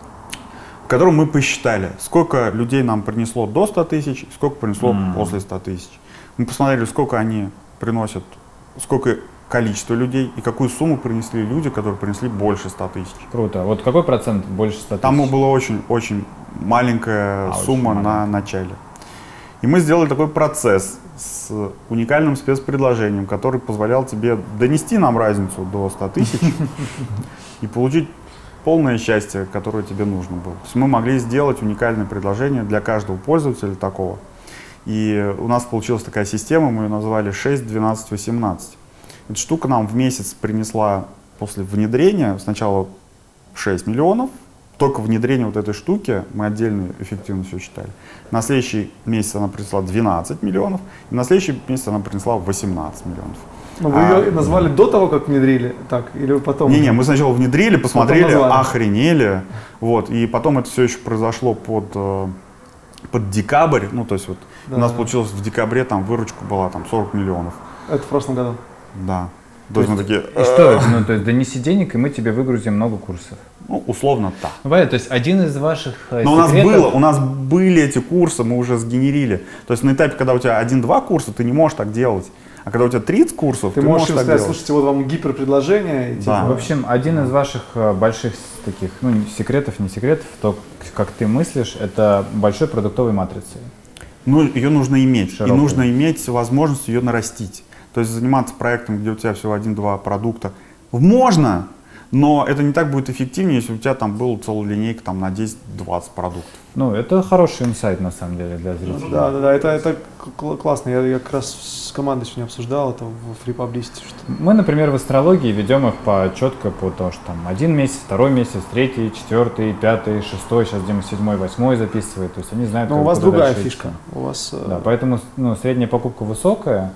в котором мы посчитали, сколько людей нам принесло до ста тысяч, сколько принесло Mm. после ста тысяч. Мы посмотрели, сколько они приносят, сколько количество людей и какую сумму принесли люди, которые принесли больше ста тысяч. Круто. Вот какой процент больше ста тысяч? Там была очень-очень маленькая А, очень сумма на маленькая. начале. И мы сделали такой процесс с уникальным спецпредложением, который позволял тебе донести нам разницу до ста тысяч и получить полное счастье, которое тебе нужно было. То есть мы могли сделать уникальное предложение для каждого пользователя такого. И у нас получилась такая система, мы ее назвали шесть, двенадцать, восемнадцать. Эта штука нам в месяц принесла после внедрения сначала шесть миллионов. Только внедрение вот этой штуки, мы отдельно эффективно все считали. На следующий месяц она принесла двенадцать миллионов, и на следующий месяц она принесла восемнадцать миллионов. Ну, вы А, ее назвали до того, как внедрили, так, или вы потом? Не-не, мы сначала внедрили, посмотрели, назвали. охренели, вот, и потом это все еще произошло под, э, под декабрь, ну, то есть вот Да. у нас получилось в декабре, там выручка была там сорок миллионов, Это в прошлом году. да. То есть мы такие, И что это? Ну, то есть донеси денег, и мы тебе выгрузим много курсов. ну, условно так. Ну, понятно, то есть один из ваших э, Но у нас секретов- было, у нас были эти курсы, мы уже сгенерили. То есть на этапе, когда у тебя один-два курса, ты не можешь так делать. А когда у тебя тридцать курсов, Ты, ты, можешь можешь им так сказать, делать. слушайте, вот вам гиперпредложение. И, Да. В общем, один из ваших э, больших с- таких, ну, не секретов, не секретов, то, к- как ты мыслишь, это большой продуктовой матрицей. Ну, ее нужно иметь. Широкую. И нужно иметь возможность ее нарастить. То есть заниматься проектом, где у тебя всего один-два продукта. Можно, но это не так будет эффективнее, если у тебя там была целая линейка там, на десять-двадцать продуктов. Ну, это хороший инсайт, на самом деле, для зрителей. Да, да, да, это, это кл- классно. Я, я как раз с командой сегодня обсуждал это в Free Publicity. Что... Мы, например, в астрологии ведем их по четко по то, что там один месяц, второй месяц, третий, четвертый, пятый, шестой, сейчас Дима седьмой, восьмой записывает, то есть они знают, Но как у вас куда другая дальше фишка. идти. У вас, э, Да, поэтому ну, средняя покупка высокая,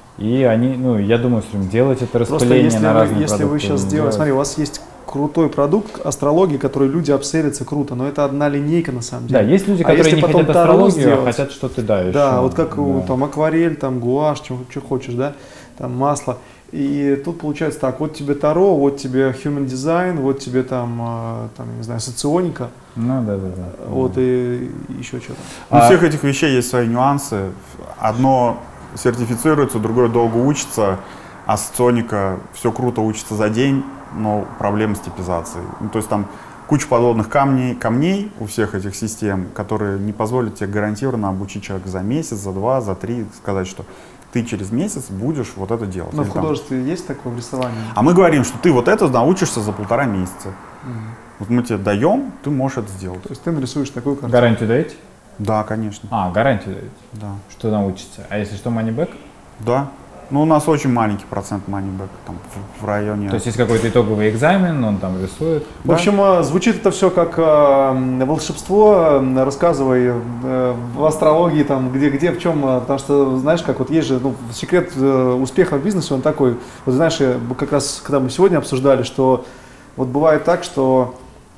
и они, ну, я думаю, что им делать это Просто распыление если, на вы, разные если вы продукты сейчас не делаете, делать. смотри, у вас есть крутой продукт астрологии, который люди обселятся круто, но это одна линейка на самом деле. Да, есть люди, А которые если не потом хотят Таро астрологию, а сделать? хотят что-то, да, еще. Да, вот как у, Да. там акварель, там гуашь, что, что хочешь, да, там масло. И тут получается так, вот тебе Таро, вот тебе Human Design, вот тебе там, э, там я не знаю, соционика, Ну, да, да, да. вот и еще что-то. У А- всех этих вещей есть свои нюансы. Одно сертифицируется, другое долго учится, а соционика все круто учится за день, но проблемы с типизацией. Ну, то есть там куча подводных камней, камней у всех этих систем, которые не позволят тебе гарантированно обучить человека за месяц, за два, за три, сказать, что ты через месяц будешь вот это делать. Но Или в там- художестве есть такое в рисовании? А мы говорим, что ты вот это научишься за полтора месяца. Вот мы тебе даем, ты можешь это сделать. То есть ты нарисуешь такую картину. Гарантию даете? Да, конечно. А, гарантию даете. Да. Что научится? А если что, манибэк? Да. Ну, у нас очень маленький процент money-back, там, в, в районе... То есть есть какой-то итоговый экзамен, он там рисует. В общем, э, звучит это все как э, волшебство. Э, Рассказывай э, в астрологии, там, где, где, в чем. э, Потому что, знаешь, как вот есть же ну, секрет э, успеха в бизнесе, он такой. Вот знаешь, э, как раз когда мы сегодня обсуждали, что вот бывает так, что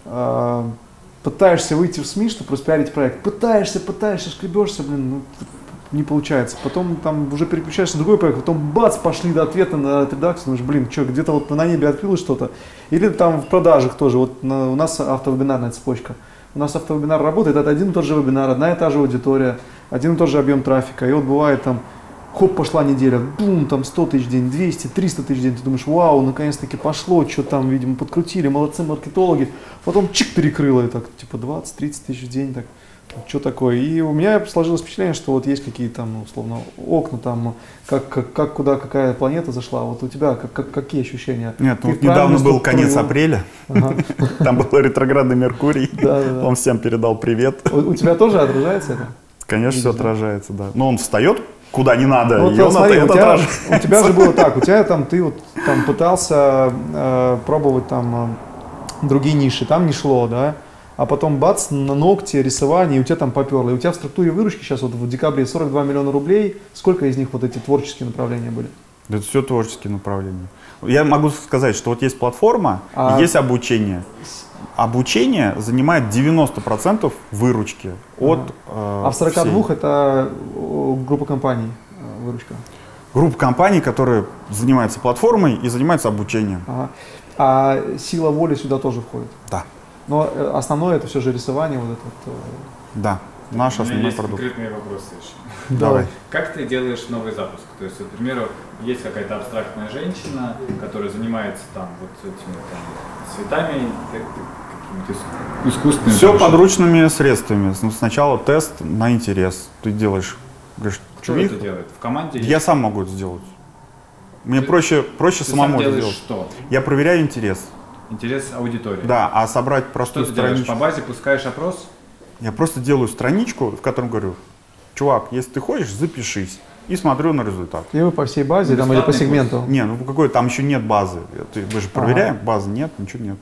э, пытаешься выйти в СМИ, чтобы распиарить проект. Пытаешься, пытаешься, шкребешься, блин, ну, не получается. Потом там уже переключаешься на другой проект, потом бац, пошли до ответа на редакцию, думаешь, блин, что, где-то вот на небе открылось что-то. Или там в продажах тоже, вот на- у нас автовебинарная цепочка. У нас автовебинар работает, это один и тот же вебинар, одна и та же аудитория, один и тот же объем трафика. И вот бывает там, хоп, пошла неделя, бум, там сто тысяч в день, двести, триста тысяч в день. Ты думаешь, вау, наконец-таки пошло, что там, видимо, подкрутили, молодцы маркетологи. Потом чик перекрыло и так, типа двадцать-тридцать тысяч в день, так. Что такое? И у меня сложилось впечатление, что вот есть какие-то там, условно, окна, там, как, как, как куда какая планета зашла. Вот у тебя как, как, какие ощущения? Нет, Ты ну, вот правильно недавно был структуру- конец апреля, Ага. там был ретроградный Меркурий, Да, да, да. он всем передал привет. У, у тебя тоже отражается это? Конечно, все Видишь, да? отражается, да. Но он встает куда не надо, Ну, и вот, он смотри, это у, тебя, отражается. у тебя же было так, у тебя там ты вот там пытался э, пробовать там э, другие ниши, там не шло, да, а потом бац, на ногти, рисование, и у тебя там поперло. И у тебя в структуре выручки сейчас вот в декабре сорок два миллиона рублей, сколько из них вот эти творческие направления были? Это все творческие направления. Я могу сказать, что вот есть платформа, А- и есть обучение. Обучение занимает девяносто процентов выручки от э, А в сорока двух всей. это э, группа компаний э, выручка. Группа компаний, которые занимаются платформой и занимаются обучением. Ага. А сила воли сюда тоже входит. Да, Но э, основное это все же рисование, вот это вот. э, да, наш У меня основной есть продукт. конкретные вопросы еще. Давай. Как ты делаешь новый запуск? То есть, вот, к примеру, есть какая-то абстрактная женщина, которая занимается там вот этими там, цветами, так- так, какими-то иск- искусственными. Все там, подручными средствами. Ну, Сначала тест на интерес. Ты делаешь, говоришь, Кто чувик, это делает? В команде? я сам могу это сделать. Мне Ты- проще, проще Ты самому сам это делаешь сделать. что? Я проверяю интерес. Интерес аудитории. Да, а собрать Что простую ты делаешь? страничку. По базе пускаешь опрос? Я просто делаю страничку, в которой говорю, чувак, если ты хочешь, запишись. И смотрю на результат. И вы по всей базе Ну, там, или по бесплатный сегменту? Не, ну какой, там еще нет базы. Ты, мы же Ага. проверяем, базы нет, ничего нет.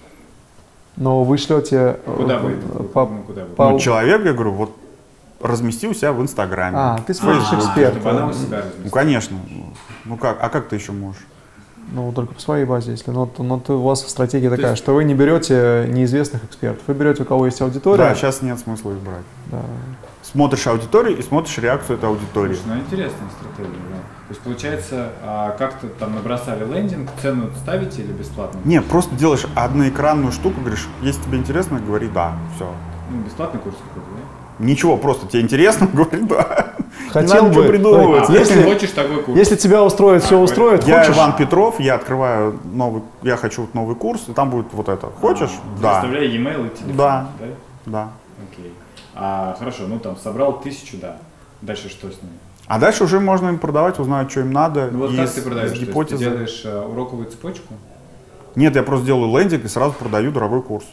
Но вы шлете э, Куда вы? по- Ну, куда вы? по- Ну, человек, я говорю, вот размести у себя в Инстаграме. А, ты смотришь Фейсбуке. эксперт. Чтобы она у себя Ну, разместила. конечно. Ну как, а как ты еще можешь? Ну, только по своей базе, если. Но, то- но то у вас стратегия То такая, есть- что вы не берете неизвестных экспертов. Вы берете, у кого есть аудитория. Да, сейчас нет смысла их брать. Да. Смотришь аудиторию и смотришь реакцию этой аудитории. Слушай, ну интересная стратегия, да. То есть получается, а, как-то там набросали лендинг, цену ставите или бесплатно? Не, просто делаешь одноэкранную штуку, говоришь, если тебе интересно, говори да, все. Ну, бесплатный курс какой-то, да? Ничего, просто тебе интересно, говори да. Хотел Не надо ничего бы- придумывать. А, Если- если хочешь такой курс. Если тебя устроит, все А, устроит, Я хочешь? Иван Петров, я открываю новый, я хочу вот новый курс, и там будет вот это. Хочешь? А, Да. Оставляй e-mail и телефон, Да. да? Да. Окей. А, хорошо, ну там собрал тысячу, да. Дальше что с ними? А дальше уже можно им продавать, узнать, что им надо. Ну вот и как с- ты продаешь? с То есть ты гипотезы. делаешь э, уроковую цепочку? Нет, я просто делаю лендинг и сразу продаю дорогой курс.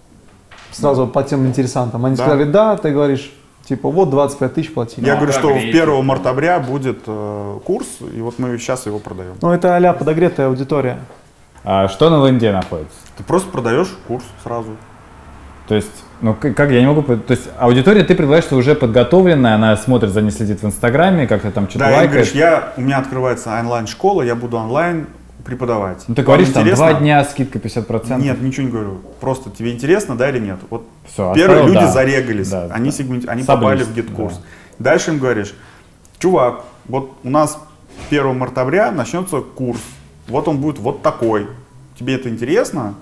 Сразу по тем интересантам. Они Да. сказали, да, ты говоришь, типа, вот двадцать пять тысяч плати. Я а говорю, что прогреть первого их, мартабря будет э, курс, и вот мы сейчас его продаем. Ну, это а-ля подогретая аудитория. А что на ленде находится? Ты просто продаешь курс сразу. То есть, ну к- как я не могу... по- То есть аудитория, ты предлагаешь, что уже подготовленная, она смотрит, за ней следит в Инстаграме, как-то там что-то Да, и лайкает. говоришь, я, у меня открывается онлайн-школа, я буду онлайн преподавать. Ну ты Вам говоришь, там интересно? два дня, скидка пятьдесят процентов. Нет, ничего не говорю. Просто тебе интересно, да или нет? Вот Все, первые оставил, люди да. зарегались, Да, они, да. сегменти- они Саблист, попали в гид-курс. да. Дальше им говоришь, чувак, вот у нас первого мартабря начнется курс, вот он будет вот такой. Тебе это интересно?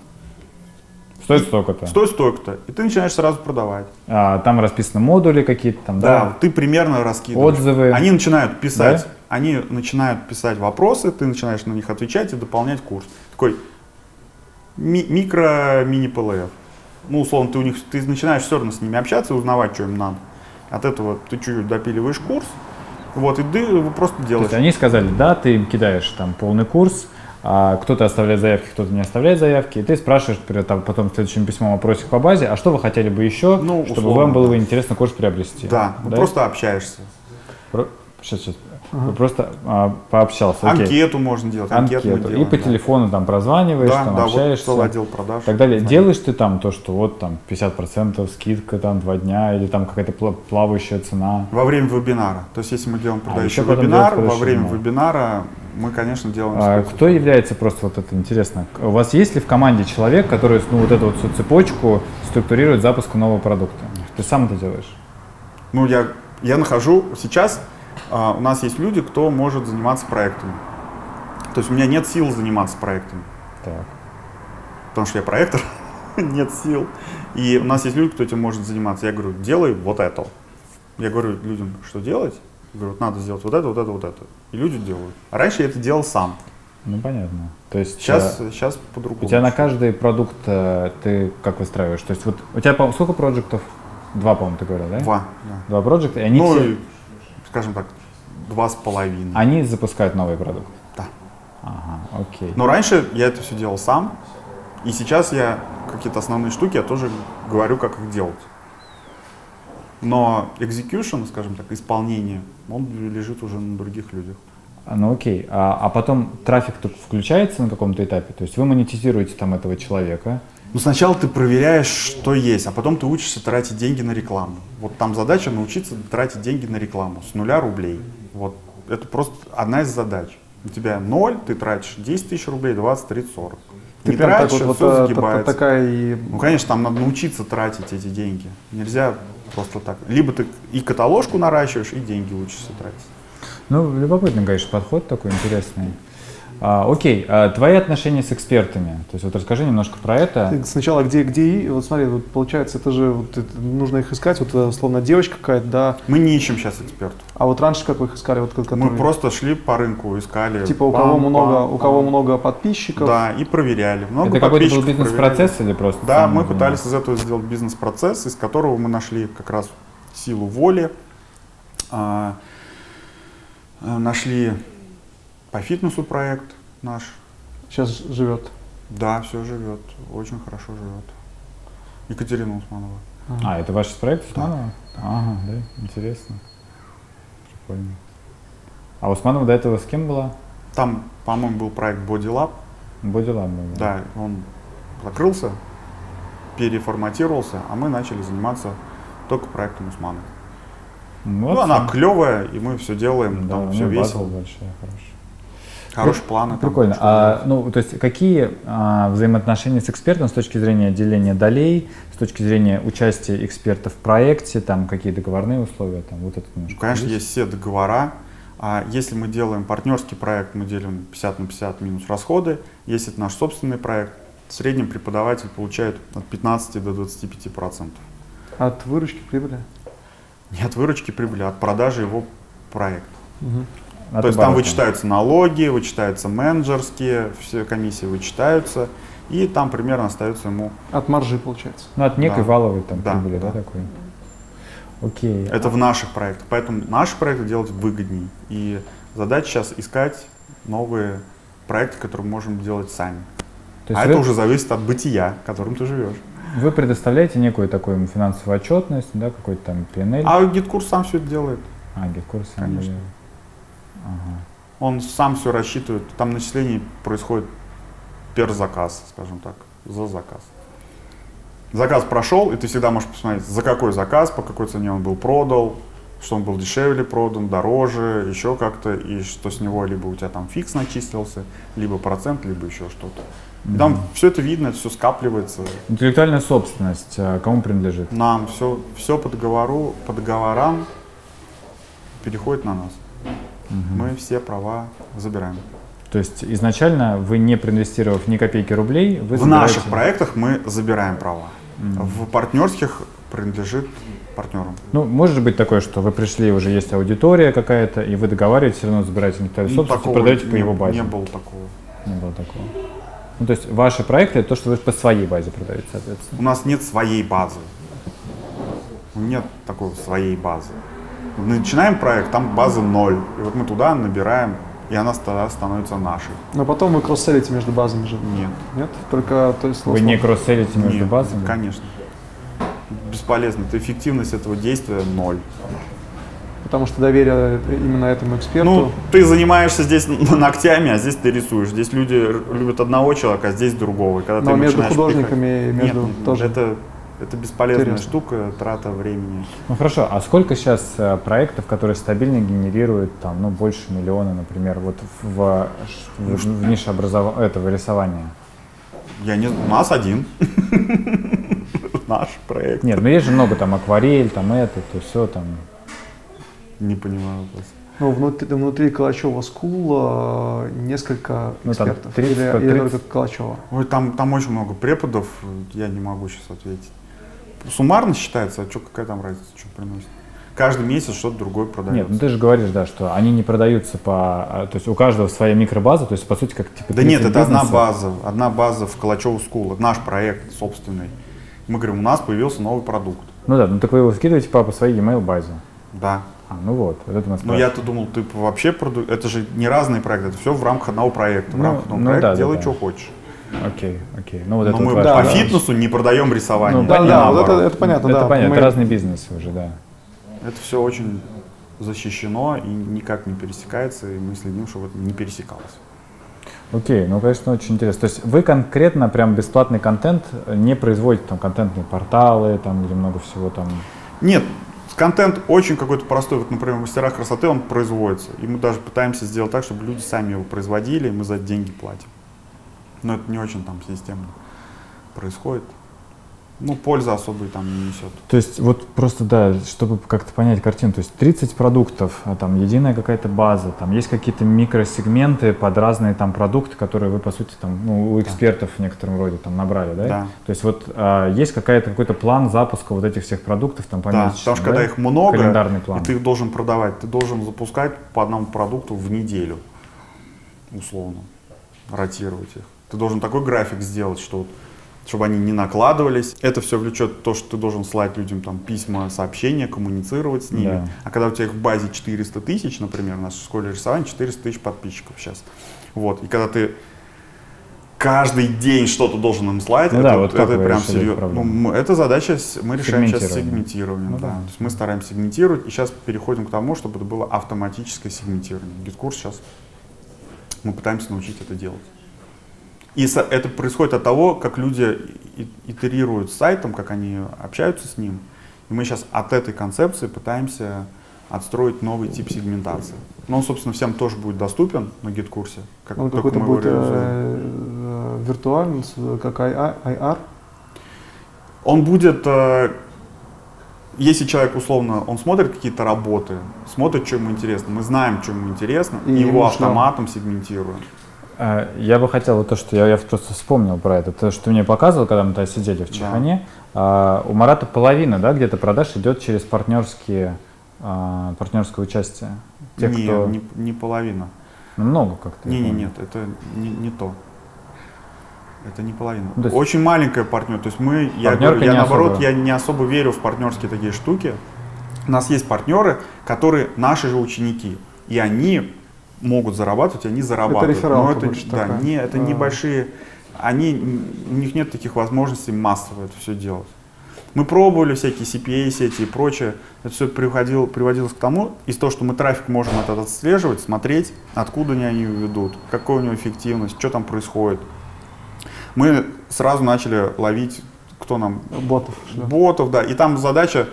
Стоит столько-то. Стоит столько-то. И ты начинаешь сразу продавать. А, там расписаны модули какие-то там, Да, да? ты примерно раскидываешь. Отзывы. Они начинают писать, Да? они начинают писать вопросы, ты начинаешь на них отвечать и дополнять курс. Такой ми- микро-мини-пэ эл эф. Ну, условно, ты у них, ты начинаешь все равно с ними общаться и узнавать, что им надо. От этого ты чуть-чуть допиливаешь курс, вот, и ты его просто То делаешь. есть они сказали, да, ты им кидаешь там полный курс, а кто-то оставляет заявки, кто-то не оставляет заявки, и ты спрашиваешь например, там, потом в следующем письмом опросик по базе, а что вы хотели бы еще, Ну, чтобы условно, вам было да. бы интересно курс приобрести. Да, ну, просто общаешься. Про- Сейчас, сейчас. Просто а, пообщался. окей. Анкету можно делать, анкету, мы Анкету. делаем, И по да. телефону там прозваниваешь, Да, там да, вот общаешься. целый отдел продаж. и так далее. Знаешь. Делаешь ты там то, что вот там пятьдесят процентов скидка, там два дня, или там какая-то пла- плавающая цена. Во время вебинара. То есть, если мы делаем продающий еще потом вебинар, делать во продающий время вебинар. вебинара мы, конечно, делаем... А, скидку. кто является просто вот это интересно? У вас есть ли в команде человек, который ну, вот эту вот всю цепочку структурирует запуск нового продукта? Ты сам это делаешь? Ну, я, я нахожу сейчас, а, у нас есть люди, кто может заниматься проектами. То есть у меня нет сил заниматься проектами, Так. потому что я проектор, нет сил. И у нас есть люди, кто этим может заниматься. Я говорю, делай вот это. Я говорю людям, что делать? Я говорю, вот надо сделать вот это, вот это, вот это. И люди делают. А раньше я это делал сам. Ну понятно. То есть Сейчас, э, сейчас по-другому. у тебя на каждый продукт э, ты как выстраиваешь? То есть вот у тебя по- сколько проектов? Два, по-моему, ты говорил, да? Два. Да. Два проекта, и они Ну, все, и, скажем так, два с половиной. они запускают новый продукт. Да. Ага, окей. Но раньше я это все делал сам, и сейчас я какие-то основные штуки я тоже говорю, как их делать. Но execution, скажем так, исполнение, он лежит уже на других людях. А, ну окей, а, а потом трафик только включается на каком-то этапе? То есть вы монетизируете там этого человека? Ну сначала ты проверяешь, что есть, а потом ты учишься тратить деньги на рекламу. Вот там задача научиться тратить деньги на рекламу с нуля рублей. Вот это просто одна из задач. У тебя ноль, ты тратишь десять тысяч рублей, двадцать, тридцать, сорок. Ты Не прям тратишь, так вот, все вот, загибается. Такая и... Ну, конечно, там надо научиться тратить эти деньги. Нельзя просто так. Либо ты и каталожку наращиваешь, и деньги учишься тратить. Ну, любопытный, конечно, подход такой интересный. А, окей, а твои отношения с экспертами? То есть вот расскажи немножко про это. Ты сначала где, где и, вот смотри, вот получается, это же, вот, это, нужно их искать, вот, условно, девочка какая-то, да. Мы не ищем сейчас экспертов. А вот раньше как вы их искали? Вот, которые... Мы просто шли по рынку, искали. Типа у пам, кого много, пам, у кого пам. много подписчиков. Да, и проверяли. Много Это какой-то был подписчиков бизнес-процесс проверяли. или просто? Да, мы занимались? пытались из этого сделать бизнес-процесс, из которого мы нашли как раз силу воли, а, а, нашли по фитнесу проект наш. Сейчас живет. Да, все живет, очень хорошо живет. Екатерина Усманова. А, это ваш проект Да. Усманова? Ага, да, интересно. Прикольно. А Усманова до этого с кем была? Там, по-моему, был проект Body Lab. Бодилаб был. Да, он закрылся, переформатировался, а мы начали заниматься только проектом Усмановой. Ну, она клевая, и мы все делаем, да, там ну, все база весело. большая, хорошая. Хорошие планы. там, Прикольно. что А, делать. ну, то есть какие а, взаимоотношения с экспертом с точки зрения деления долей, с точки зрения участия эксперта в проекте, там какие договорные условия, там вот это немножко. Ну, конечно, есть? есть все договора. А если мы делаем партнерский проект, мы делим пятьдесят на пятьдесят минус расходы. Если это наш собственный проект, в среднем преподаватель получает от пятнадцати до двадцати пяти процентов. От выручки прибыли. Не от выручки прибыли, а от продажи его проекта. Угу. От То есть там оборота. вычитаются налоги, вычитаются менеджерские, все комиссии вычитаются, и там примерно остается ему. От маржи получается. Ну, от некой Да. валовой там Да, прибыли, да, да. такой. Окей. Это в наших проектах. Поэтому наши проекты делать выгоднее. И задача сейчас искать новые проекты, которые мы можем делать сами. То есть А вы, это уже зависит от бытия, которым ты живешь. вы предоставляете некую такую финансовую отчетность, да, какой-то там пи эн эль. А гид-курс сам все это делает. А, гид-курс. сам Конечно. делает. Ага. Он сам все рассчитывает. Там начисление происходит per заказ, скажем так, за заказ. Заказ прошел, и ты всегда можешь посмотреть, за какой заказ, по какой цене он был продан, что он был дешевле продан, дороже, еще как-то, и что с него либо у тебя там фикс начислился, либо процент, либо еще что-то. И там все это видно, это все скапливается. Интеллектуальная собственность а, кому принадлежит? Нам все, все по договору, по договорам переходит на нас. Мы все права забираем. То есть изначально вы, не проинвестировав ни копейки рублей, вы В забираете- наших проектах мы забираем права. В партнерских принадлежит партнерам. Ну, может быть такое, что вы пришли, уже есть аудитория какая-то, и вы договариваетесь, все равно забираете интеллектуальную Ну, собственность и такого продаете по не, его базе. не было такого. Не было такого. Ну, то есть ваши проекты — это то, что вы по своей базе продаете, соответственно. У нас нет своей базы. Нет такой своей базы. Начинаем проект, там база ноль. И вот мы туда набираем, и она тогда становится нашей. Но потом вы кросс-селите между базами же. Нет. Нет? Только, то есть, Вы не кросс-селите между Нет, базами? конечно. Бесполезно. Это эффективность этого действия ноль. Потому что доверие именно этому эксперту. Ну, ты занимаешься здесь ногтями, а здесь ты рисуешь. Здесь люди любят одного человека, а здесь другого. И когда Но ты между начинаешь художниками и пихать- между Нет, нет, тоже. Это, это бесполезная Интересно. штука, трата времени. Ну хорошо, а сколько сейчас э, проектов, которые стабильно генерируют там, ну, больше миллиона, например, вот в, в, в, в нише образов... этого рисования? Я не, у нас один. Наш проект. Нет, ну есть же много там акварель, там это, то все там. Не понимаю вопрос. Ну, внутри, внутри Калачева School э, несколько Ну, там экспертов. тридцать, или, тридцать. или только Калачева? Ой, там, там очень много преподов, я не могу сейчас ответить. Суммарно считается, а что, какая там разница, что приносит? Каждый месяц что-то другое продается. Нет, ну ты же говоришь, да, что они не продаются по, а, то есть у каждого своя микробаза, то есть по сути как типа. Да нет, тридцать это одна бизнесов. база, одна база в Калачева School, это наш проект собственный. Мы говорим, у нас появился новый продукт. Ну да, ну так вы его скидываете по, по своей e-mail базе. Да. А, ну вот, вот это у нас. Но я-то думал, ты вообще проду... это же не разные проекты, это все в рамках одного проекта. В Ну, рамках одного ну проекта да, да, делай, да. что хочешь. Окей, окей. Ну вот Но это мы вот по ваш- да. фитнесу не продаем рисование. Ну, да, понятно, да, вот наоборот. это, это понятно, это да. понятно, Мы- это разные бизнесы уже, да. Это все очень защищено и никак не пересекается, и мы следим, чтобы это не пересекалось. Окей, ну, конечно, очень интересно. То есть вы конкретно прям бесплатный контент не производите, там, контентные порталы, там, или много всего там? Нет, контент очень какой-то простой. Вот, например, в «Мастерах красоты» он производится. И мы даже пытаемся сделать так, чтобы люди сами его производили, и мы за это деньги платим. Но это не очень там системно происходит. Ну, пользы особой там не несет. То есть вот просто, да, чтобы как-то понять картину, то есть тридцать продуктов, а там единая какая-то база, там есть какие-то микросегменты под разные там продукты, которые вы, по сути, там, ну, у экспертов в некотором роде там набрали, да? Да. То есть вот а, есть какая-то, какой-то план запуска вот этих всех продуктов там помесячно, Да, потому что да? когда их много, календарный план. и ты их должен продавать, ты должен запускать по одному продукту в неделю, условно, ротировать их. Ты должен такой график сделать, что чтобы они не накладывались. Это все влечет то, что ты должен слать людям там письма, сообщения, коммуницировать с ними. Да. А когда у тебя их в базе четыреста тысяч, например, в нашей школе рисования четыреста тысяч подписчиков сейчас. Вот. И когда ты каждый день что-то должен им слать, ну это, да, вот это прям серьезно. Ну, это задача, мы решаем сейчас сегментирование. Ну, да. да. То есть мы стараемся сегментировать, и сейчас переходим к тому, чтобы это было автоматическое сегментирование. GitKurs сейчас мы пытаемся научить это делать. И это происходит от того, как люди итерируют с сайтом, как они общаются с ним. И мы сейчас от этой концепции пытаемся отстроить новый тип сегментации. Но он, собственно, всем тоже будет доступен на GitKurs. Как он какой-то будет э, виртуальный, как ай ар? Он будет, э, если человек, условно, он смотрит какие-то работы, смотрит, что ему интересно, мы знаем, что ему интересно, и, и его автоматом сегментируем. Я бы хотел вот то, что я, я просто вспомнил про это, то, что ты мне показывал, когда мы тогда сидели в Чехане. Да. У Марата половина, да, где-то продаж идет через партнерские, партнерское участие. Тех, не, кто... не, не половина. Много как-то. Не, не, нет, это не, не то. Это не половина. Ну, есть... Очень маленькая партнер. То есть мы, я, говорю, я наоборот, особо... я не особо верю в партнерские такие штуки. У нас есть партнеры, которые наши же ученики, и они могут зарабатывать, они зарабатывают. Это рефералка это, больше да, такая. не, это а. небольшие, они, у них нет таких возможностей массово это все делать. Мы пробовали всякие си пи эй сети и прочее, это все приводило, приводилось к тому, из того, что мы трафик можем этот отслеживать, смотреть, откуда они его ведут, какая у него эффективность, что там происходит. Мы сразу начали ловить, кто нам... Ботов. Да. Ботов, да, и там задача,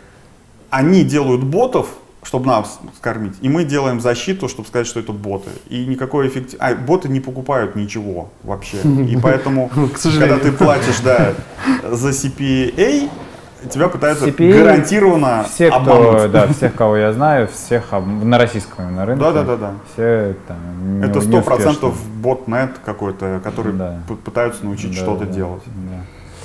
они делают ботов, чтобы нас скормить, и мы делаем защиту, чтобы сказать, что это боты. И никакой эффектив... А, боты не покупают ничего вообще. И поэтому, когда ты платишь, да, за си пи эй, тебя пытаются си пи эй гарантированно все, обмануть. Кто, да, всех, кого я знаю, всех на российском на рынке. Да, да, да, да. Все там, это сто процентов ботнет какой-то, который да. пытаются научить да, что-то да, делать. Да.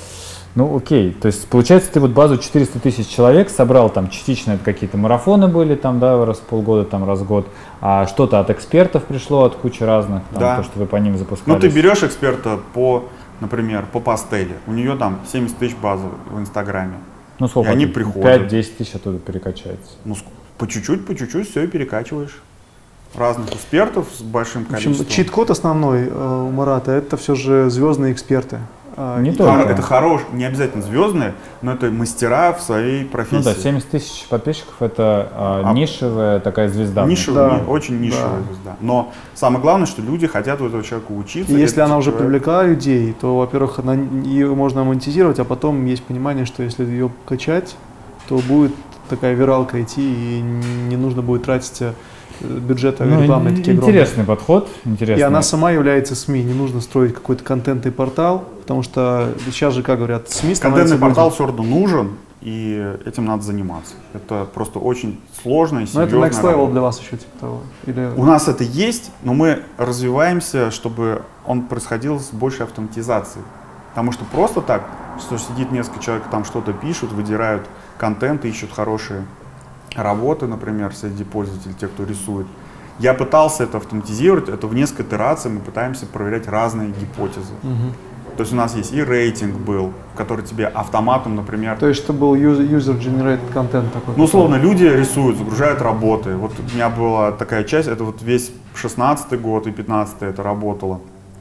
Ну окей, то есть получается ты вот базу четыреста тысяч человек собрал, там частично это какие-то марафоны были там, да, раз в полгода, там раз в год, а что-то от экспертов пришло, от кучи разных, там, да. то, что вы по ним запускались. Ну ты берешь эксперта по, например, по пастели, у нее там семьдесят тысяч базы в Инстаграме. Ну сколько? И они приходят. пять-десять тысяч оттуда перекачается. Ну по чуть-чуть, по чуть-чуть все и перекачиваешь. Разных экспертов с большим количеством. В общем, чит-код основной у Марата это все же звездные эксперты. Не это, это хорош, не обязательно звездные, но это мастера в своей профессии. Ну да, семьдесят тысяч подписчиков это а, нишевая такая звезда. Нишевая, да, очень нишевая да. звезда. Но самое главное, что люди хотят у этого человека учиться. И если она уже человек... привлекла людей, то, во-первых, ее можно монетизировать, а потом есть понимание, что если ее качать, то будет такая виралка идти, и не нужно будет тратить бюджета ну, рекламные такие огромные. Интересный подход. Интересный. И она сама является СМИ, не нужно строить какой-то контентный портал, потому что сейчас же, как говорят, СМИ становится... Контентный портал все равно нужен, и этим надо заниматься. Это просто очень сложно и серьезно. Но это next level для вас еще типа того? Или... У нас это есть, но мы развиваемся, чтобы он происходил с большей автоматизацией. Потому что просто так, что сидит несколько человек, там что-то пишут, выдирают контент, ищут хорошие работы, например, среди пользователей, те, кто рисует. Я пытался это автоматизировать, это в несколько итераций мы пытаемся проверять разные гипотезы. Угу. То есть у нас есть и рейтинг был, который тебе автоматом, например... То есть это был user-generated контент такой? Ну, условно, люди рисуют, загружают работы. Вот у меня была такая часть, это вот весь шестнадцатый год и пятнадцатый это работало.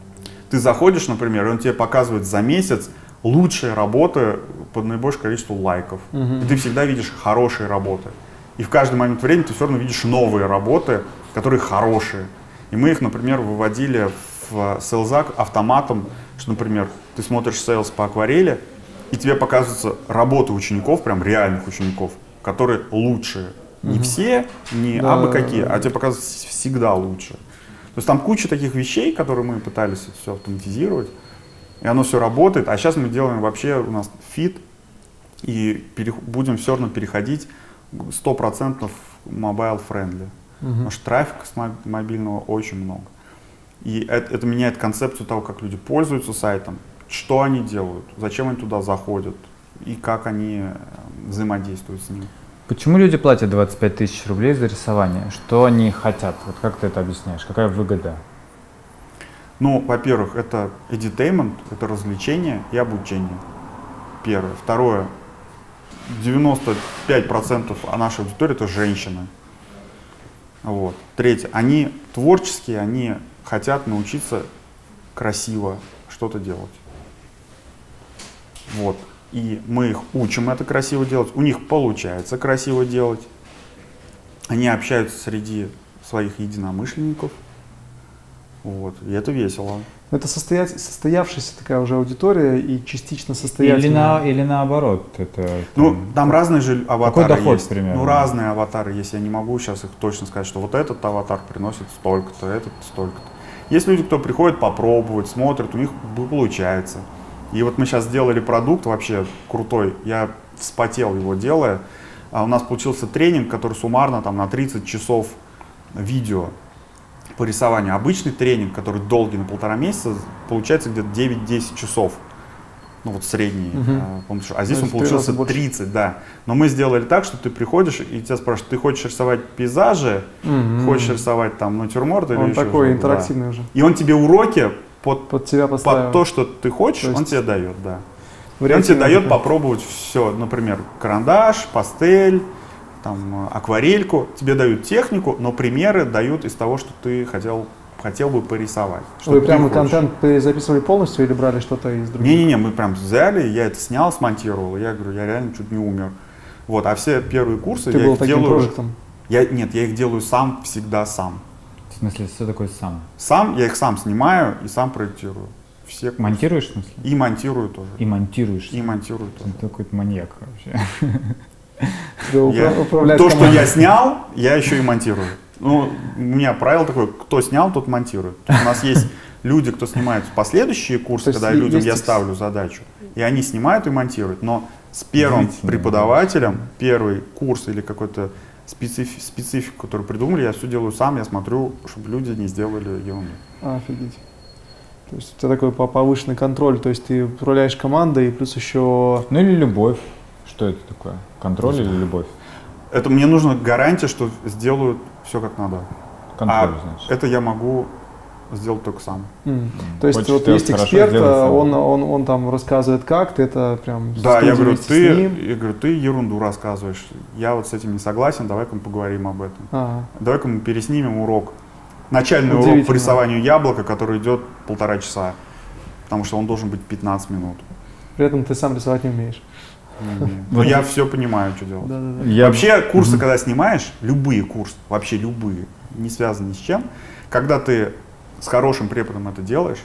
Ты заходишь, например, и он тебе показывает за месяц лучшие работы под наибольшее количество лайков. Угу. И ты всегда видишь хорошие работы. И в каждый момент времени ты все равно видишь новые работы, которые хорошие. И мы их, например, выводили в сейлзак автоматом, что, например, ты смотришь сейлс по акварели, и тебе показываются работы учеников, прям реальных учеников, которые лучшие. Не все, не да, абы какие, да, да. а тебе показываются всегда лучше. То есть там куча таких вещей, которые мы пытались все автоматизировать, и оно все работает. А сейчас мы делаем вообще у нас фит, и перех... будем все равно переходить сто процентов mobile-friendly. Угу. Потому что трафика с мобильного очень много. И это, это меняет концепцию того, как люди пользуются сайтом, что они делают, зачем они туда заходят и как они взаимодействуют с ним. Почему люди платят двадцать пять тысяч рублей за рисование? Что они хотят? Вот как ты это объясняешь? Какая выгода? Ну, во-первых, это edutainment, это развлечение и обучение. Первое. Второе. девяносто пять процентов нашей аудитории это женщины. Вот. Третье. Они творческие, они хотят научиться красиво что-то делать. Вот. И мы их учим это красиво делать. У них получается красиво делать. Они общаются среди своих единомышленников. Вот. И это весело. Это состоя... состоявшаяся такая уже аудитория и частично состоятельная. Или, на... Или наоборот. Это, ну, там, там разные же аватары какой доход, есть. примерно? Ну, разные аватары есть. Я не могу сейчас их точно сказать, что вот этот аватар приносит столько-то, этот столько-то. Есть люди, кто приходит попробовать, смотрят, у них получается. И вот мы сейчас сделали продукт вообще крутой. Я вспотел его делая. А у нас получился тренинг, который суммарно там на тридцать часов видео по рисованию. Обычный тренинг, который долгий на полтора месяца, получается где-то девять-десять часов. Ну вот средний. Угу. А здесь он получился тридцать, да. Но мы сделали так, что ты приходишь и тебя спрашивают, ты хочешь рисовать пейзажи, угу. хочешь рисовать там натюрморт или он еще такой что-то, интерактивный да. уже. И он тебе уроки под, под, тебя под то, что ты хочешь, то есть он тебе дает, да. Он тебе дает попробовать все, например, карандаш, пастель, там, акварельку. Тебе дают технику, но примеры дают из того, что ты хотел, хотел бы порисовать. Вы прямо контент записывали полностью или брали что-то из других? Не-не-не, мы прям взяли, я это снял, смонтировал. Я говорю, я реально чуть не умер. Вот, а все первые курсы ты я был их таким делаю. прожектом? Я, нет, я их делаю сам, всегда сам. В смысле, что такое сам? Сам, я их сам снимаю и сам проектирую. Все курсы. Монтируешь, в смысле? И монтирую тоже. И монтируешь? И монтирую тоже. Ты какой-то маньяк вообще. Я, то, что я снял, я еще и монтирую. Ну, у меня правило такое, кто снял, тот монтирует. У нас есть люди, кто снимает последующие курсы, когда людям я ставлю задачу, и они снимают и монтируют. Но с первым преподавателем, первый курс или какой-то специфик, специфику, которую придумали, я все делаю сам, я смотрю, чтобы люди не сделали ерунду. Офигеть. То есть у тебя такой повышенный контроль, то есть ты управляешь командой, плюс еще… Ну или любовь. Что это такое? Контроль или любовь? Это мне нужна гарантия, что сделают все как надо. Контроль, а значит. это я могу сделать только сам. Mm. То есть Хочешь вот есть эксперт, он, он, он, он там рассказывает как, ты это прям… Да, я говорю, ты, я говорю, ты ерунду рассказываешь, я вот с этим не согласен, давай-ка мы поговорим об этом. Ага. Давай-ка мы переснимем урок. Начальный урок по рисованию яблока, который идет полтора часа, потому что он должен быть пятнадцать минут. При этом ты сам рисовать не умеешь. Но я все понимаю, что делать. Да, да, да. Я... Вообще курсы, когда снимаешь, любые курсы, вообще любые, не связаны ни с чем, когда ты с хорошим преподом это делаешь,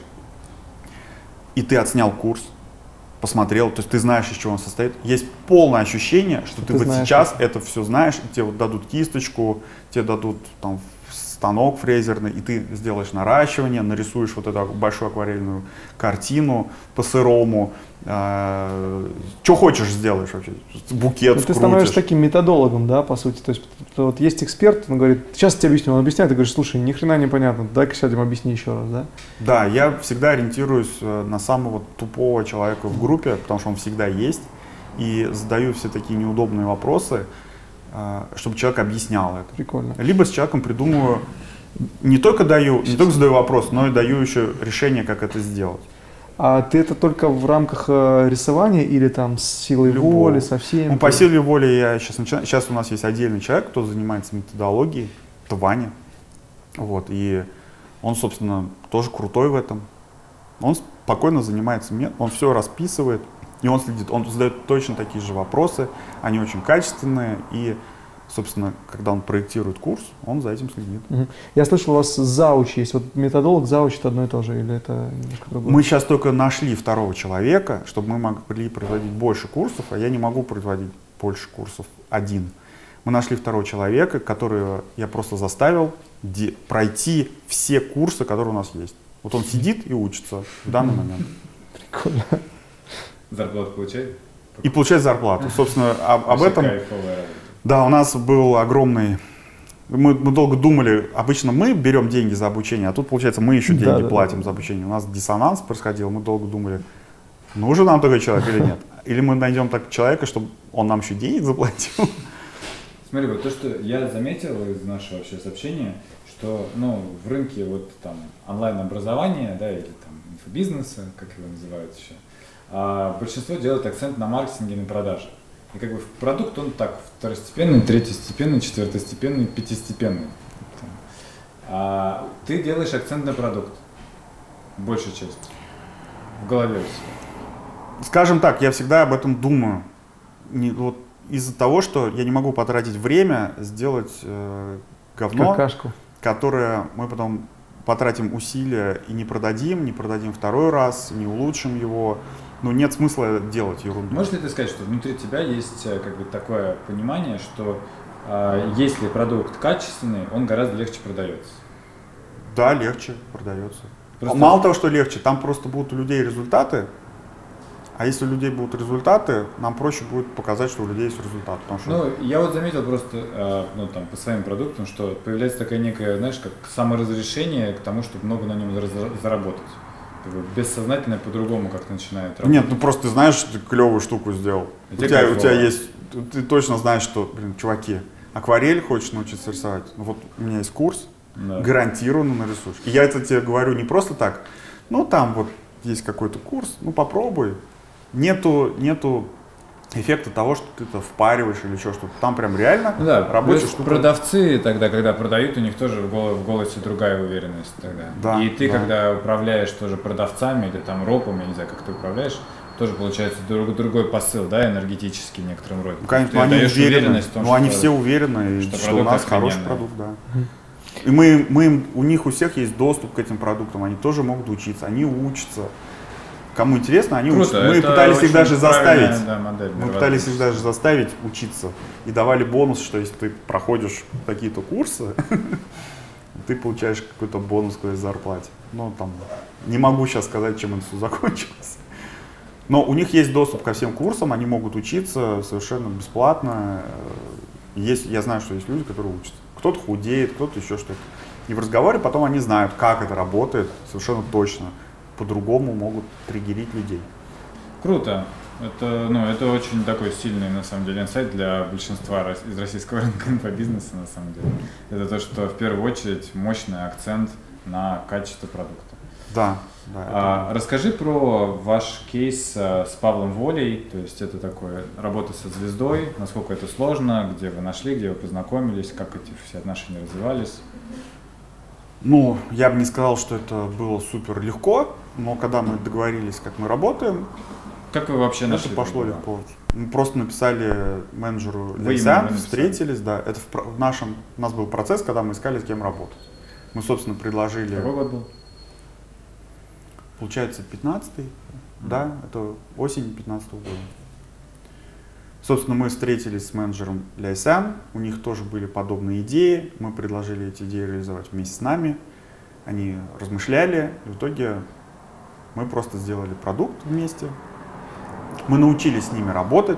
и ты отснял курс, посмотрел, то есть ты знаешь, из чего он состоит, есть полное ощущение, что, что ты, ты вот знаешь, сейчас это. это все знаешь, тебе вот дадут кисточку, тебе дадут там станок фрезерный, и ты сделаешь наращивание, нарисуешь вот эту большую акварельную картину по-сырому. Э, что хочешь сделаешь вообще, букет скрутишь. Ты становишься таким методологом, да, по сути. То есть вот есть эксперт, он говорит, сейчас тебе объясню, он объясняет, ты говоришь, слушай, ни хрена непонятно, дай-ка сядем, объясни еще раз, да? Да, я всегда ориентируюсь на самого тупого человека в группе, потому что он всегда есть, и задаю все такие неудобные вопросы, чтобы человек объяснял это. Прикольно. Либо с человеком придумываю, не только даю, не только задаю вопрос, но и даю еще решение, как это сделать. А ты это только в рамках э, рисования или там с силой Любого. воли, со всеми? Ну, по силе воли я сейчас начинаю. Сейчас у нас есть отдельный человек, кто занимается методологией, это Ваня. Вот, и он, собственно, тоже крутой в этом. Он спокойно занимается, он все расписывает. И он следит, он задает точно такие же вопросы, они очень качественные, и собственно, когда он проектирует курс, он за этим следит. Угу. Я слышал, у вас зауч есть. Вот методолог, зауч — это одно и то же, или это немножко другое? Мы сейчас только нашли второго человека, чтобы мы могли производить больше курсов, а я не могу производить больше курсов один. Мы нашли второго человека, которого я просто заставил пройти все курсы, которые у нас есть. Вот он сидит и учится в данный момент. Прикольно. Зарплату получает? И получает зарплату. Собственно, об, об этом... Да, у нас был огромный... Мы, мы долго думали, обычно мы берем деньги за обучение, а тут, получается, мы еще деньги да, платим да. за обучение. У нас диссонанс происходил, мы долго думали, нужен нам такой человек или нет. Или мы найдем так человека, чтобы он нам еще денег заплатил. Смотри, вот то, что я заметил из нашего вообще сообщения, что ну, в рынке вот там онлайн-образования, да, или там инфобизнеса, как его называют еще, а большинство делает акцент на маркетинге и на продаже. И как бы продукт, он так, второстепенный, третьестепенный, четвертостепенный, пятистепенный. А ты делаешь акцент на продукт, большая часть, в голове у себя. Скажем так, я всегда об этом думаю. Не, вот из-за того, что я не могу потратить время сделать э, говно, какашку, которое мы потом потратим усилия и не продадим, не продадим второй раз, не улучшим его. Ну, нет смысла делать ерунду. Можешь ли ты сказать, что внутри тебя есть как бы такое понимание, что э, если продукт качественный, он гораздо легче продается? Да, легче продается. Просто... Мало того, что легче, там просто будут у людей результаты. А если у людей будут результаты, нам проще будет показать, что у людей есть результат. Потому что... Ну, я вот заметил просто э, ну, там, по своим продуктам, что появляется такая некая, знаешь, как саморазрешение к тому, чтобы много на нем заработать. Бессознательно по-другому как-то начинает работать. Нет, ну просто ты знаешь, что ты клевую штуку сделал. У тебя, у тебя есть, ты точно знаешь, что, блин, чуваки, акварель хочешь научиться рисовать? Ну вот у меня есть курс, да. Гарантированно нарисуешь. И я это тебе говорю не просто так, ну там вот есть какой-то курс, ну попробуй. Нету, нету эффекта того, что ты это впариваешь или еще что-то. Там прям реально ну, да, рабочая штука. Продавцы тогда, когда продают, у них тоже в, голос, в голосе другая уверенность тогда. Да, и ты, да. когда управляешь тоже продавцами или там ропом, я не знаю, как ты управляешь, тоже получается друг, другой посыл, да, энергетический в некотором роде. Ну, конечно, они уверены, в том, ну, они что, все уверены, что, что у нас хороший продукт, да. И мы, мы, у них у всех есть доступ к этим продуктам, они тоже могут учиться, они учатся. Кому интересно, они Круто, учатся. Мы пытались их даже заставить. Да, модель, мы пытались их даже заставить учиться. И давали бонус, что если ты проходишь какие-то курсы, ты получаешь какой-то бонус к зарплате. Ну, там, не могу сейчас сказать, чем это все закончилось. Но у них есть доступ ко всем курсам, они могут учиться совершенно бесплатно. Есть, я знаю, что есть люди, которые учатся. Кто-то худеет, кто-то еще что-то. И в разговоре потом они знают, как это работает совершенно точно. По-другому могут триггерить людей. Круто. Это, ну, это очень такой сильный, на самом деле, инсайт для большинства из российского рынка инфобизнеса, на самом деле. Это то, что в первую очередь мощный акцент на качество продукта. Да. да а, это... Расскажи про ваш кейс а, с Павлом Волей, то есть это такое работа со звездой, насколько это сложно, где вы нашли, где вы познакомились, как эти все отношения развивались. Ну, я бы не сказал, что это было супер легко, но когда мы договорились, как мы работаем, как вы вообще это нашли? пошло легко. Мы просто написали менеджеру Ляйсян, встретились, да. Это в, в нашем, у нас был процесс, когда мы искали, с кем работать. Мы, собственно, предложили. Какой год был? Получается, пятнадцатый, mm-hmm. да, это осень пятнадцатого года. Собственно, мы встретились с менеджером Ляйсян, у них тоже были подобные идеи, мы предложили эти идеи реализовать вместе с нами, они размышляли, и в итоге мы просто сделали продукт вместе, мы научились с ними работать.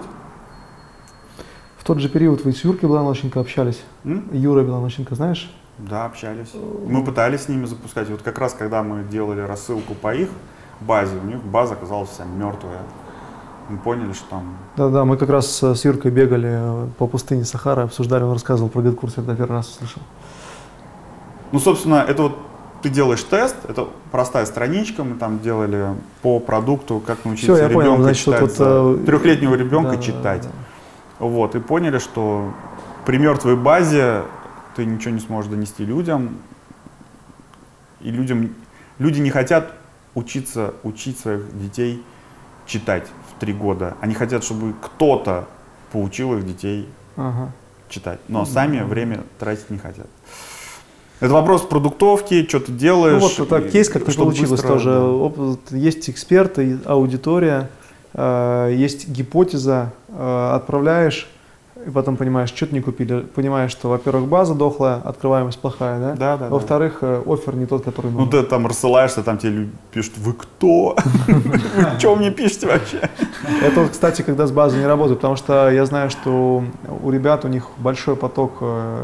В тот же период вы с Юркой Белонощенко общались? М? Юра Белонощенко, знаешь? Да, общались. Мы пытались с ними запускать, вот как раз когда мы делали рассылку по их базе, у них база оказалась вся мертвая. Мы поняли, что там... Да-да, мы как раз с Юркой бегали по пустыне Сахара, обсуждали, он рассказывал про GetCourse, когда первый раз услышал. Ну, собственно, это вот ты делаешь тест, это простая страничка, мы там делали по продукту, как научиться Все, ребенка понял, значит, читать, вот, вот, трехлетнего ребенка да, читать. Да, да. Вот, и поняли, что при мертвой базе ты ничего не сможешь донести людям, и людям, люди не хотят учиться, учить своих детей читать в три года. Они хотят, чтобы кто-то поучил их детей ага. читать, но сами время тратить не хотят. Это вопрос продуктовки, что ты делаешь. Ну вот это кейс, как ты получилось быстро, тоже. Да. Опыт, есть эксперты, аудитория, э, есть гипотеза, э, отправляешь, и потом понимаешь, что ты не купили. Понимаешь, что, во-первых, база дохлая, открываемость плохая, да? Да, да. Во-вторых, да. оффер не тот, который нужен. Ну ты там рассылаешься, там тебе пишут: вы кто? Вы что мне пишете вообще? Это вот, кстати, когда с базой не работает, потому что я знаю, что у ребят, у них большой поток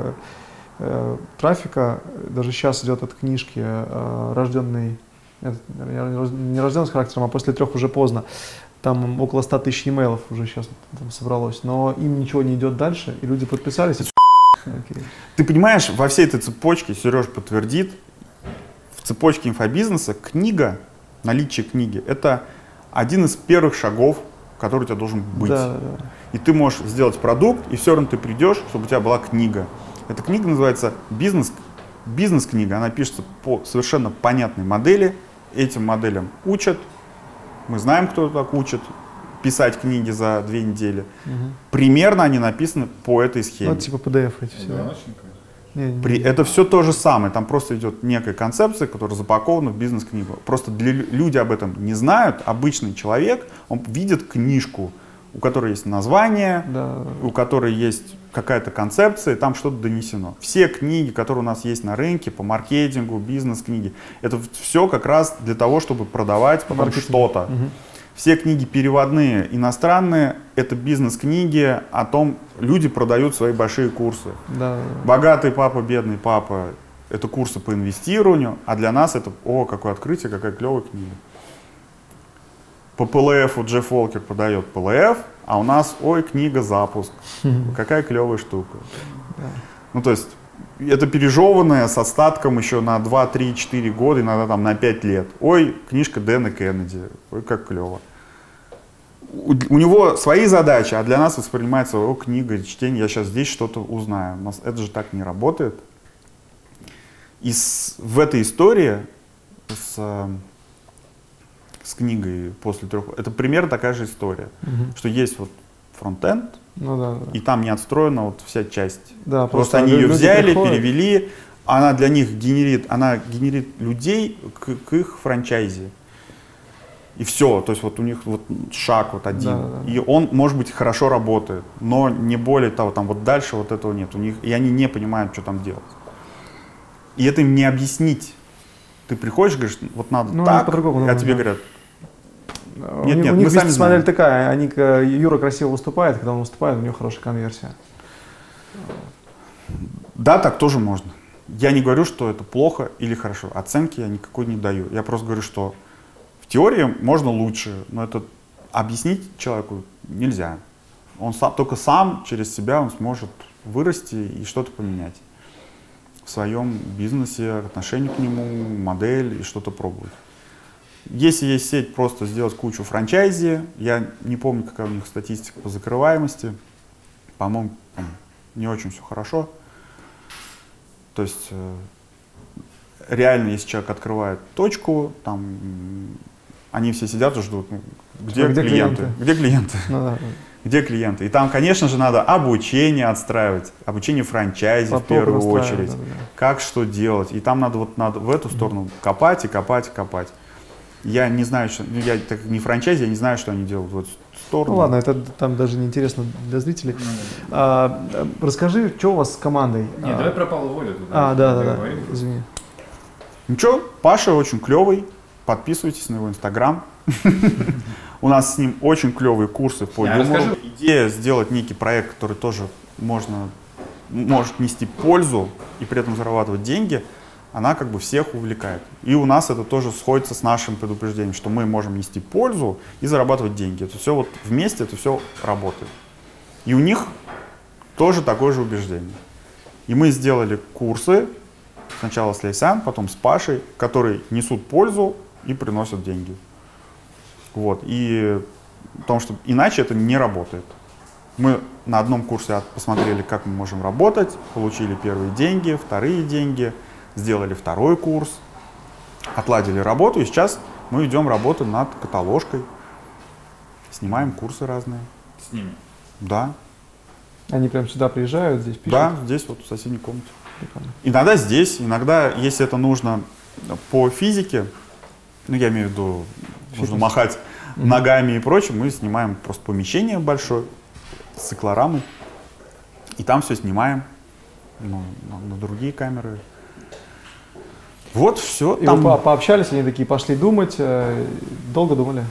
трафика, даже сейчас идет от книжки «Рожденный», не рожденный с характером, а после трех уже поздно. Там около ста тысяч имейлов уже сейчас там собралось, но им ничего не идет дальше, и люди подписались. И... Okay. Ты понимаешь, во всей этой цепочке, Сереж подтвердит, в цепочке инфобизнеса книга, наличие книги, это один из первых шагов, который у тебя должен быть. Да, да. И ты можешь сделать продукт, и все равно ты придешь, чтобы у тебя была книга. Эта книга называется «Бизнес», бизнес-книга, она пишется по совершенно понятной модели, этим моделям учат. Мы знаем, кто так учит писать книги за две недели. Угу. Примерно они написаны по этой схеме. Ну, типа пи ди эф эти все. Да. Не, не, При, не. Это все то же самое. Там просто идет некая концепция, которая запакована в бизнес-книгу. Просто для, люди об этом не знают. Обычный человек, он видит книжку, у которой есть название, да. у которой есть какая-то концепция, и там что-то донесено. Все книги, которые у нас есть на рынке по маркетингу, бизнес-книги, это все как раз для того, чтобы продавать потом что-то. Угу. Все книги переводные, иностранные, это бизнес-книги о том, люди продают свои большие курсы. Да. Богатый папа, бедный папа, это курсы по инвестированию, а для нас это, о, какое открытие, какая клевая книга. По пэ эл эф Джефф Уолкер продает пэ эл эф, а у нас, ой, книга «Запуск». Какая клевая штука. Ну, то есть, это пережеванное с остатком еще на два, три, четыре года, иногда там на пять лет. Ой, книжка Дэна Кеннеди. Ой, как клево. У, у него свои задачи, а для нас воспринимается: о, книга, чтение, я сейчас здесь что-то узнаю. У нас это же так не работает. И с, в этой истории с... с книгой после трех, это примерно такая же история, угу. что есть вот фронтенд, ну, да, да. и там не отстроена вот вся часть. Да, просто, просто они ее взяли, приходят. перевели, она для них генерит, она генерит людей к, к их франчайзе. И все, то есть вот у них вот шаг вот один, да, да. и он, может быть, хорошо работает, но не более того, там вот дальше вот этого нет, у них, и они не понимают, что там делать. И это им не объяснить. Ты приходишь, говоришь, вот надо ну, так, а тебе да. говорят: нет, у нет, у них бизнес-модель такая, они, Юра красиво выступает, когда он выступает, у него хорошая конверсия. Да, так тоже можно. Я не говорю, что это плохо или хорошо, оценки я никакой не даю. Я просто говорю, что в теории можно лучше, но это объяснить человеку нельзя. Он сам, только сам через себя он сможет вырасти и что-то поменять в своем бизнесе, отношение к нему, модель и что-то пробовать. Если есть сеть, просто сделать кучу франчайзи. Я не помню, какая у них статистика по закрываемости. По-моему, не очень все хорошо. То есть э, реально, если человек открывает точку, там они все сидят и ждут, ну, где, а где клиенты? клиенты? Где клиенты? Ну, да. Где клиенты? И там, конечно же, надо обучение отстраивать, обучение франчайзи в первую очередь, да, да. как что делать. И там надо вот надо в эту сторону mm-hmm. копать и копать и копать. Я не знаю, что, я так не франчайзи, я не знаю, что они делают в эту сторону. Ну ладно, это там даже не интересно для зрителей. Mm-hmm. А, расскажи, что у вас с командой? Нет, а, давай про Павла Волю. А, да, да, да, извини. Ничего, Паша очень клевый, подписывайтесь на его инстаграм. У нас с ним очень клевые курсы по юмору. Идея сделать некий проект, который тоже можно, может нести пользу и при этом зарабатывать деньги, она как бы всех увлекает. И у нас это тоже сходится с нашим предупреждением, что мы можем нести пользу и зарабатывать деньги. Это все вот вместе, это все работает. И у них тоже такое же убеждение. И мы сделали курсы, сначала с Лейсан, потом с Пашей, которые несут пользу и приносят деньги. Вот. И потому что иначе это не работает. Мы на одном курсе посмотрели, как мы можем работать, получили первые деньги, вторые деньги, сделали второй курс, отладили работу, и сейчас мы идем работать над каталожкой, снимаем курсы разные. С ними? Да. Они прям сюда приезжают, здесь пишут? Да, здесь вот в соседней комнате. Прикольно. Иногда здесь, иногда, если это нужно по физике, ну я имею в виду, нужно махать mm-hmm. ногами и прочее, мы снимаем просто помещение большое с циклорамой, и там все снимаем, ну, на, на другие камеры. Вот все. И там... вы пообщались, они такие пошли думать, долго думали?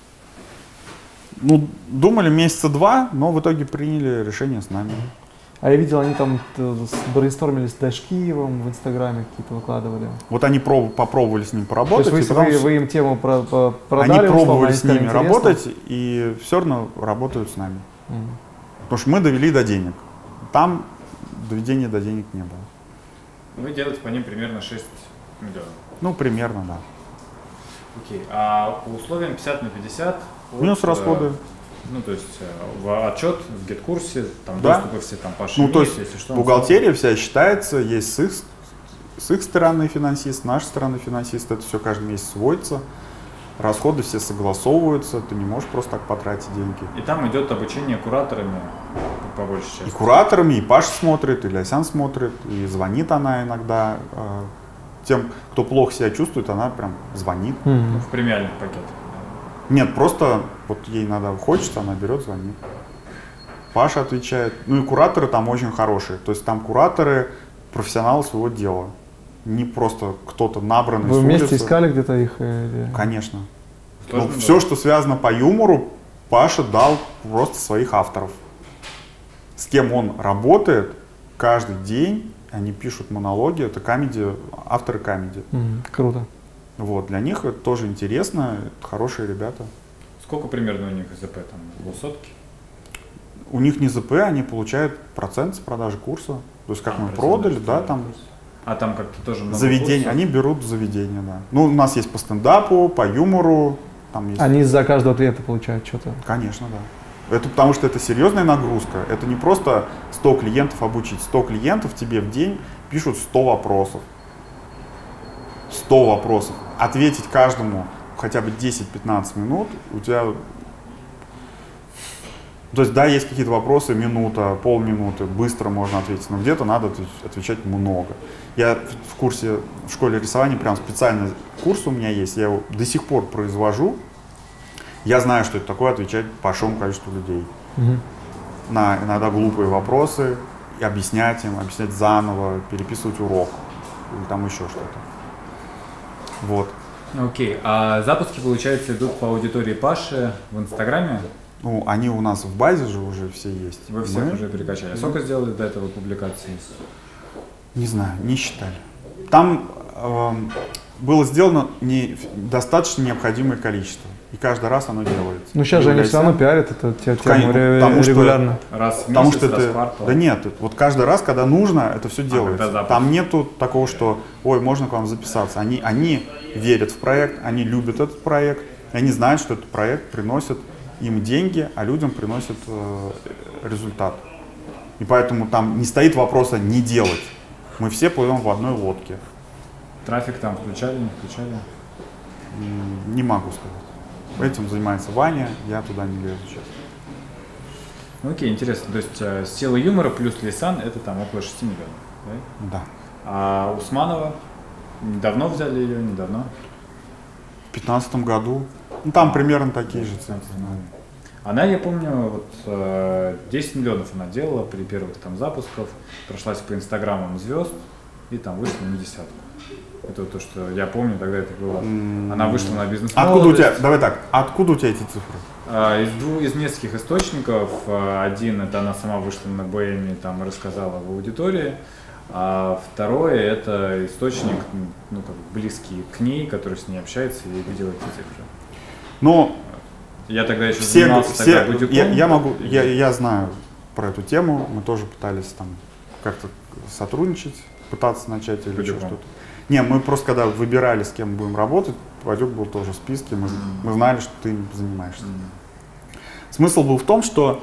Ну, думали месяца два, но в итоге приняли решение с нами. А я видел, они там брейнстормили с Дашкиевым в Инстаграме, какие-то выкладывали. Вот они проб, попробовали с ним поработать. То есть вы, потом... вы, вы им тему про, про, продали? Они пробовали условно, с ними интересно? работать и все равно работают с нами. Mm. Потому что мы довели до денег. Там доведения до денег не было. Вы делаете по ним примерно шесть миллионов. Ну, примерно, да. Окей. А по условиям пятьдесят на пятьдесят? Минус расходы. Ну, то есть в отчет, в гет-курсе, там да. доступы все там пошли. Ну, то есть если что, бухгалтерия вся считается, есть с их, с их стороны финансист, с нашей стороны финансист, это все каждый месяц сводится. Расходы все согласовываются, ты не можешь просто так потратить деньги. И там идет обучение кураторами по большей части. И кураторами, и Паша смотрит, и Лясян смотрит, и звонит она иногда. Э, тем, кто плохо себя чувствует, она прям звонит. Mm-hmm. В премиальных пакетах. Нет, просто вот ей надо, хочется, она берет, звонит. Паша отвечает. Ну и кураторы там очень хорошие. То есть там кураторы профессионалы своего дела. Не просто кто-то набранный Вы с вместе улицы. искали где-то их? Или... Конечно. Ну, все, что связано по юмору, Паша дал просто своих авторов. С кем он работает каждый день, они пишут монологи, это комеди, авторы комеди. Mm, круто. Вот, для них это тоже интересно, это хорошие ребята. Сколько примерно у них ЗП там? Полсотки? У них не ЗП, они получают процент с продажи курса. То есть как а, мы продали, да, там. А там как-то тоже много заведение, курсов? Они берут заведение, да. Ну, у нас есть по стендапу, по юмору. Там есть... Они за каждого клиента получают что-то? Конечно, да. Это потому что это серьезная нагрузка. Это не просто сто клиентов обучить. сто клиентов тебе в день пишут сто вопросов. сто вопросов. Ответить каждому хотя бы десять-пятнадцать минут у тебя... То есть, да, есть какие-то вопросы, минута, полминуты, быстро можно ответить, но где-то надо отвечать много. Я в курсе, в школе рисования, прям специальный курс у меня есть, я его до сих пор произвожу. Я знаю, что это такое, отвечать большому количеству людей. Угу. На иногда глупые вопросы, и объяснять им, объяснять заново, переписывать урок или там еще что-то. Вот. Окей, okay. А запуски, получается, идут по аудитории Паши в Инстаграме? Ну, они у нас в базе же уже все есть. Вы всех Мы... уже перекачали. А сколько сделали до этого публикации? Не знаю, не считали. Там э, было сделано не, достаточно необходимое количество. И каждый раз оно делается. Ну сейчас же они все равно пиарят это тему потому регулярно. Что, раз в месяц, потому что раз это, в квартал. Да нет, вот каждый раз, когда нужно, это все делается. А, там нету такого, что, ой, можно к вам записаться. Они, они верят в проект, они любят этот проект, они знают, что этот проект приносит им деньги, а людям приносит э, результат. И поэтому там не стоит вопроса не делать. Мы все плывем в одной лодке. Трафик там включали, не включали? Не могу сказать. Этим занимается Ваня, я туда не лезу сейчас. Окей, интересно. То есть э, сила юмора плюс Лясян это там около шести миллионов, да? Да. А Усманова, давно взяли ее, недавно? В пятнадцатом году. Ну там примерно такие же цифры. Она, я помню, вот десять миллионов она делала при первых там запусках, прошлась по инстаграмам звезд и там вышла на десятку. Это то, что я помню, тогда это было. Она вышла на бизнес. Откуда у тебя, давай так, откуда у тебя эти цифры? Из двух, из нескольких источников. Один, это она сама вышла на бэ эм и там рассказала в аудитории. А второе, это источник, ну, как близкий к ней, который с ней общается и видел эти цифры. Но я тогда еще все, занимался все, тогда бутиком. Я, я могу, я, я знаю про эту тему, мы тоже пытались там как-то сотрудничать, пытаться начать или еще что-то. Не, мы просто когда выбирали, с кем будем работать, Вадюк был тоже в списке, мы, mm-hmm. мы знали, что ты занимаешься. Mm-hmm. Смысл был в том, что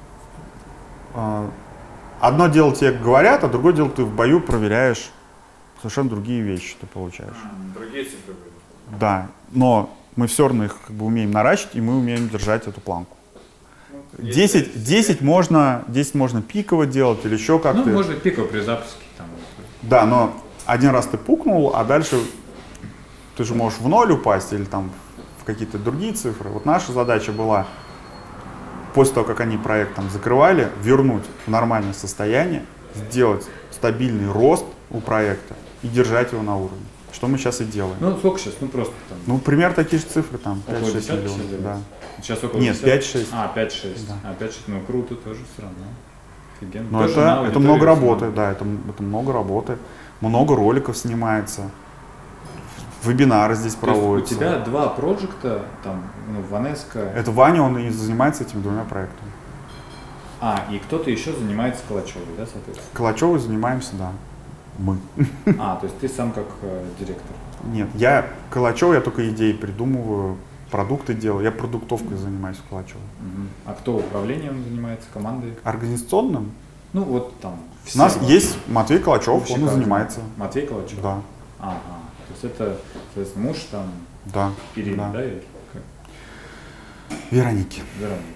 э, одно дело тебе говорят, а другое дело ты в бою проверяешь совершенно другие вещи, ты получаешь. Другие цифры. Да, но мы все равно их как бы умеем наращивать, и мы умеем держать эту планку. десять, десять можно, десять можно пиково делать или еще как-то. Ну, может быть, пиково при запуске. Там. Да, но один раз ты пукнул, а дальше ты же можешь в ноль упасть или там в какие-то другие цифры. Вот наша задача была, после того, как они проект там закрывали, вернуть в нормальное состояние, сделать стабильный рост у проекта и держать его на уровне. Что мы сейчас и делаем. Ну, сколько сейчас? Ну, просто там. Ну, примерно такие же цифры, там, пять-шесть миллионов. Да. Сейчас около Нет, пять-шесть. А, пять-шесть. Да. А, пять-шесть, ну, круто тоже все равно. Офигенно. Но это, это много работы, да, это, это много работы. Много роликов снимается. Вебинары здесь То проводятся. Есть у тебя два проекта, там, ну, Ванеска. Это Ваня, он и занимается этими двумя проектами. А, и кто-то еще занимается Калачевой, да, соответственно? Калачевой занимаемся, да. Мы. А, то есть ты сам как э, директор? Нет, я Калачева, я только идеи придумываю, продукты делаю. Я продуктовкой занимаюсь в Калачевой. Угу. А кто управлением занимается, командой? Организационным? Ну вот там. У нас есть Матвей Калачев, он и занимается. Матвей Калачев? Да. Ага. То есть это, соответственно, муж там да. Ирины, да? да? Или как? Вероники. Вероники.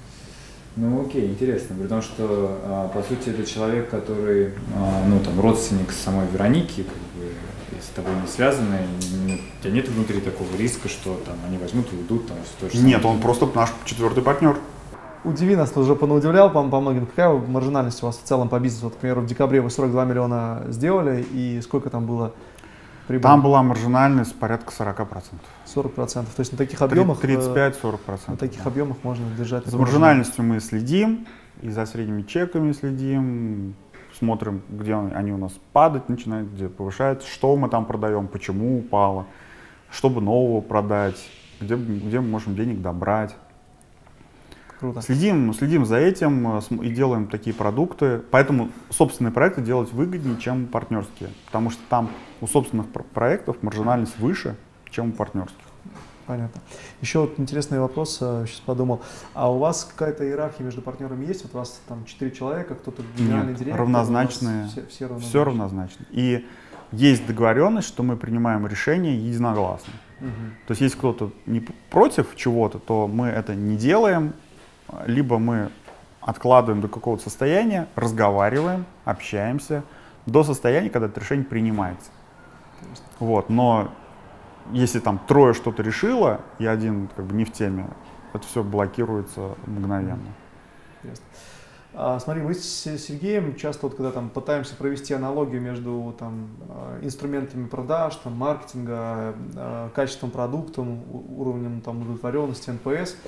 Ну окей, интересно, потому что, а, по сути, это человек, который, а, ну там, родственник самой Вероники, как бы, и с тобой не связаны, и, у тебя нет внутри такого риска, что там они возьмут и уйдут, там, все то же самое. Нет, он просто наш четвертый партнер. Удиви нас, ты уже понаудивлял по, по многим. Какая маржинальность у вас в целом по бизнесу? Вот, к примеру, в декабре вы сорок два миллиона сделали, и сколько там было прибыли? Там была маржинальность порядка сорок процентов. сорок процентов. То есть на таких объемах, тридцать пять — сорок процентов. на таких да. объемах можно держать. За маржинальностью мы следим, и за средними чеками следим, смотрим, где они у нас падать начинают, где повышаются, что мы там продаем, почему упало, чтобы нового продать, где, где мы можем денег добрать. Круто. Следим, следим за этим и делаем такие продукты. Поэтому собственные проекты делать выгоднее, чем партнерские. Потому что там у собственных проектов маржинальность выше, чем у партнерских. Понятно. Еще вот интересный вопрос, сейчас подумал. А у вас какая-то иерархия между партнерами есть? Вот у вас там четыре человека, кто-то генеральный Нет, директор? равнозначные. Все, все равнозначные. Все равнозначно. И есть договоренность, что мы принимаем решение единогласно. Угу. То есть если кто-то не против чего-то, то мы это не делаем, либо мы откладываем до какого-то состояния, разговариваем, общаемся до состояния, когда это решение принимается. Вот. Но если там трое что-то решило, и один как бы не в теме, это все блокируется мгновенно. Ясно. А, смотри, мы с Сергеем часто, вот, когда там пытаемся провести аналогию между там, инструментами продаж, там, маркетинга, качеством продукта, уровнем там, удовлетворенности, эн пэ эс,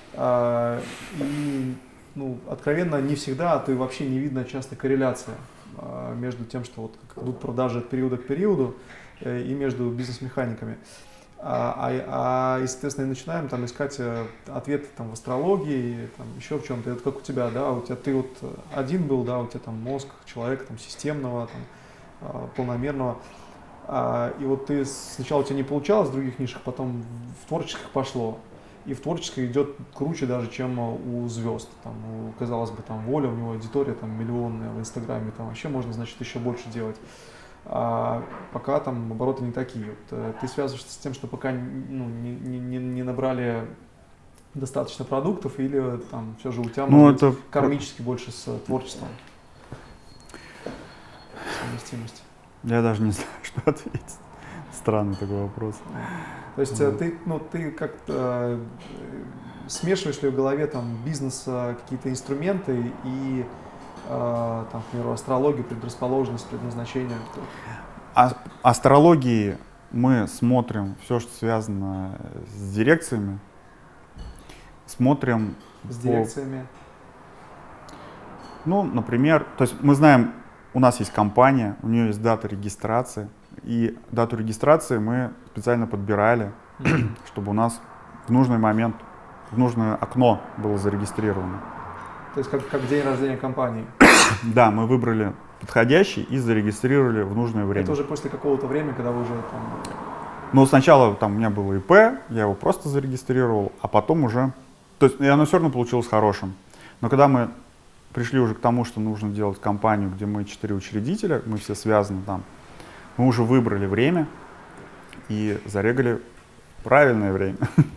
а, и ну, откровенно не всегда, а то и вообще не видно часто корреляция а, между тем, что вот, как идут продажи от периода к периоду, и между бизнес-механиками. А, а, а, и, соответственно, начинаем там искать ответы там, в астрологии, там, еще в чем-то. Это как у тебя, да, у тебя ты вот один был, да, у тебя там мозг человека там, системного, там, полномерного. А, и вот ты сначала у тебя не получалось в других нишах, потом в творческих пошло. И в творческой идет круче даже, чем у звезд. Там, у, казалось бы, там Воля, у него аудитория там миллионная в Инстаграме, там вообще можно, значит, еще больше делать. А пока там обороты не такие. Вот, ты связываешься с тем, что пока ну, не, не, не набрали достаточно продуктов, или там все же у тебя ну, может это... быть кармически больше с творчеством? Совместимость. Я даже не знаю, что ответить. Странный такой вопрос. То есть вот. ты, ну, ты как-то смешиваешь ли в голове там бизнес, какие-то инструменты и Uh, там, к примеру, астрологию, предрасположенность, предназначение? А, астрологии мы смотрим все, что связано с дирекциями. Смотрим... С по, дирекциями? Ну, например, то есть мы знаем, у нас есть компания, у нее есть дата регистрации. И дату регистрации мы специально подбирали, mm-hmm. чтобы у нас в нужный момент, в нужное окно было зарегистрировано. То есть как, как день рождения компании? Да, мы выбрали подходящий и зарегистрировали в нужное время. Это уже после какого-то времени, когда вы уже там... Ну, сначала там у меня было ИП, я его просто зарегистрировал, а потом уже... То есть и оно все равно получилось хорошим. Но когда мы пришли уже к тому, что нужно делать компанию, где мы четыре учредителя, мы все связаны там, мы уже выбрали время и зарегали правильное время.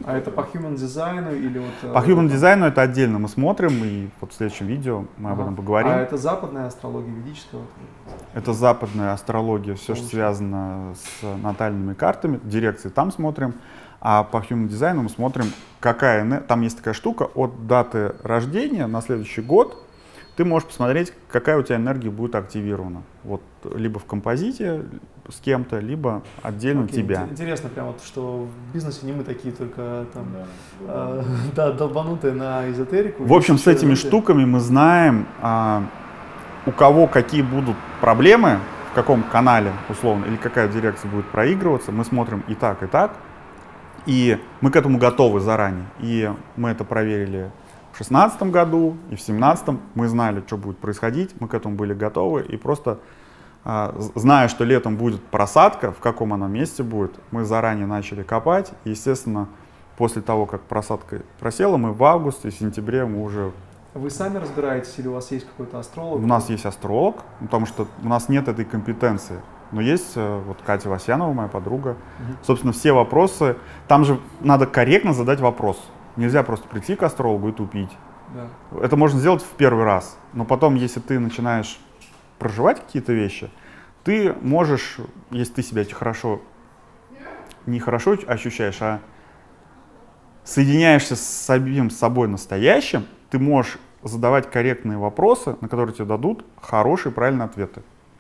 А это по human дизайну или вот... По human дизайну это отдельно мы смотрим, и вот в следующем видео мы ага. об этом поговорим. А это западная астрология, ведическая? Это западная астрология, все, что связано с натальными картами, дирекции там смотрим. А по human дизайну мы смотрим, какая, там есть такая штука, от даты рождения на следующий год ты можешь посмотреть, какая у тебя энергия будет активирована. Вот либо в композите с кем-то, либо отдельно Окей, тебя. Интересно, прям вот, что в бизнесе не мы такие только там, да, э, да, долбанутые на эзотерику. В общем, с этими эзотерику. штуками мы знаем, а, у кого какие будут проблемы, в каком канале, условно, или какая дирекция будет проигрываться. Мы смотрим и так, и так. И мы к этому готовы заранее. И мы это проверили в шестнадцатом году и в семнадцатом. Мы знали, что будет происходить, мы к этому были готовы. И просто, а, зная, что летом будет просадка, в каком она месте будет, мы заранее начали копать. И, естественно, после того, как просадка просела, мы в августе и сентябре мы уже... Вы сами разбираетесь или у вас есть какой-то астролог? У нас есть астролог, потому что у нас нет этой компетенции. Но есть вот Катя Васянова, моя подруга. Угу. Собственно, все вопросы, там же надо корректно задать вопрос. Нельзя просто прийти к астрологу и тупить. Да. Это можно сделать в первый раз. Но потом, если ты начинаешь проживать какие-то вещи, ты можешь, если ты себя хорошо, не хорошо ощущаешь, а соединяешься с самим собой настоящим, ты можешь задавать корректные вопросы, на которые тебе дадут хорошие, правильные ответы.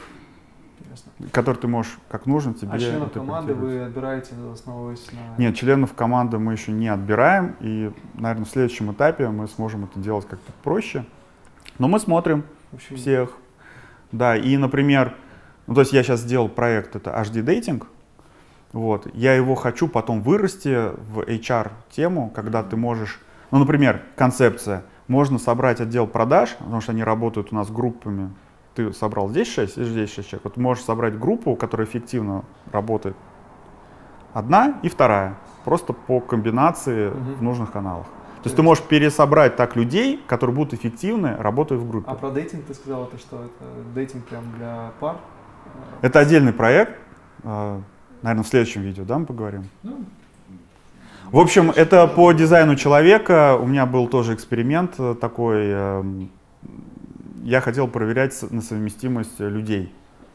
Который ты можешь, как нужно тебе. А членов команды вы отбираете, основываясь на... Нет, членов команды мы еще не отбираем, и, наверное, в следующем этапе мы сможем это делать как-то проще. Но мы смотрим общем... всех. Да, и, например, ну, то есть я сейчас сделал проект, это эйч ди-дейтинг, вот, я его хочу потом вырасти в эйч ар-тему, когда ты можешь, ну, например, концепция, можно собрать отдел продаж, потому что они работают у нас группами. Ты собрал здесь шесть и здесь шесть человек. Вот ты можешь собрать группу, которая эффективно работает. Одна и вторая. Просто по комбинации угу. в нужных каналах. То есть ты можешь пересобрать так людей, которые будут эффективны, работая в группе. А про дейтинг ты сказал, это что? Это дейтинг прям для пар? Это отдельный проект. Наверное, в следующем видео, да, мы поговорим? Ну, в общем, это по дизайну человека. У меня был тоже эксперимент такой. Я хотел проверять на совместимость людей.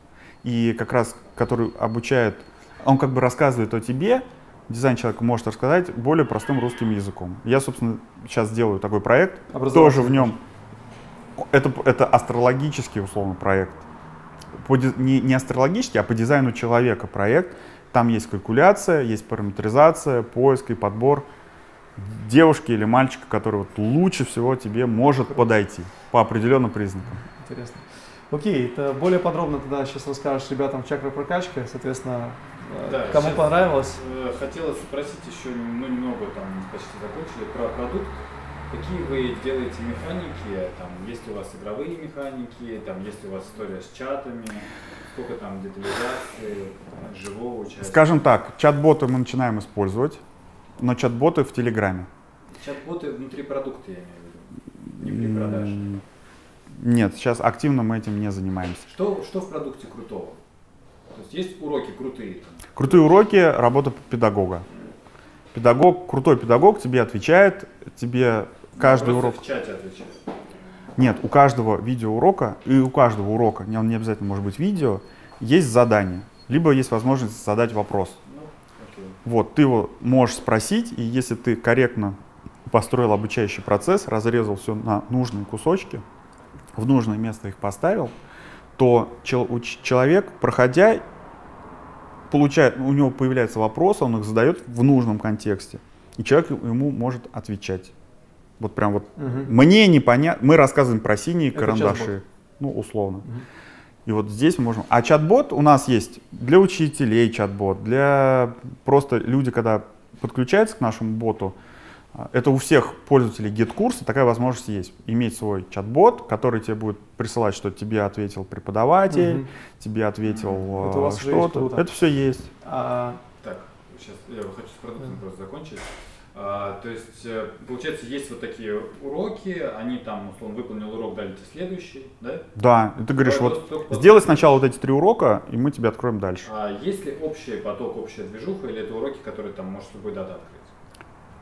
И как раз, который обучает, он как бы рассказывает о тебе, дизайн человека может рассказать более простым русским языком. Я, собственно, сейчас делаю такой проект, тоже в нем, это, это астрологический, условно, проект. По, не, не астрологический, а по дизайну человека проект. Там есть калькуляция, есть параметризация, поиск и подбор девушки или мальчика, который вот лучше всего тебе может подойти по определенным признакам. Интересно. Окей, это более подробно тогда сейчас расскажешь ребятам в чакра-прокачке, соответственно, да, кому понравилось. Хотелось спросить еще, ну, немного, там, почти закончили, про продукт. Какие вы делаете механики, там, есть ли у вас игровые механики, там, есть ли у вас история с чатами, сколько там детализации, живого участия? Скажем так, чат-боты мы начинаем использовать. Но чат-боты в Телеграме. Чат-боты внутри продукта, я имею в виду, не при продаже. Нет, сейчас активно мы этим не занимаемся. Что, что в продукте крутого? То есть есть уроки крутые? Крутые уроки, работа педагога. Педагог, крутой педагог тебе отвечает, тебе каждый урок... в чате отвечает? Нет, у каждого видеоурока, и у каждого урока, он не обязательно может быть видео, есть задание. Либо есть возможность задать вопрос. Вот, ты его можешь спросить, и если ты корректно построил обучающий процесс, разрезал все на нужные кусочки, в нужное место их поставил, то чел, человек, проходя, получает, у него появляется вопрос, он их задает в нужном контексте, и человек ему может отвечать. Вот прям вот, угу. Мне непонятно, мы рассказываем про синие Это карандаши, ну, условно. Угу. И вот здесь мы можем... А чат-бот у нас есть для учителей чат-бот, для просто люди, когда подключаются к нашему боту, это у всех пользователей гид-курса такая возможность есть. Иметь свой чат-бот, который тебе будет присылать, что тебе ответил преподаватель, угу. тебе ответил угу. что-то. Это все есть. А... Так, сейчас я хочу с продуктом просто закончить. А, то есть, получается, есть вот такие уроки, они там, условно, выполнил урок, дали тебе следующий, да? Да, и ты говоришь, вот сделай сначала вот эти три урока, и мы тебе откроем дальше. А есть ли общий поток, общая движуха, или это уроки, которые там можешь с любой даты открыть?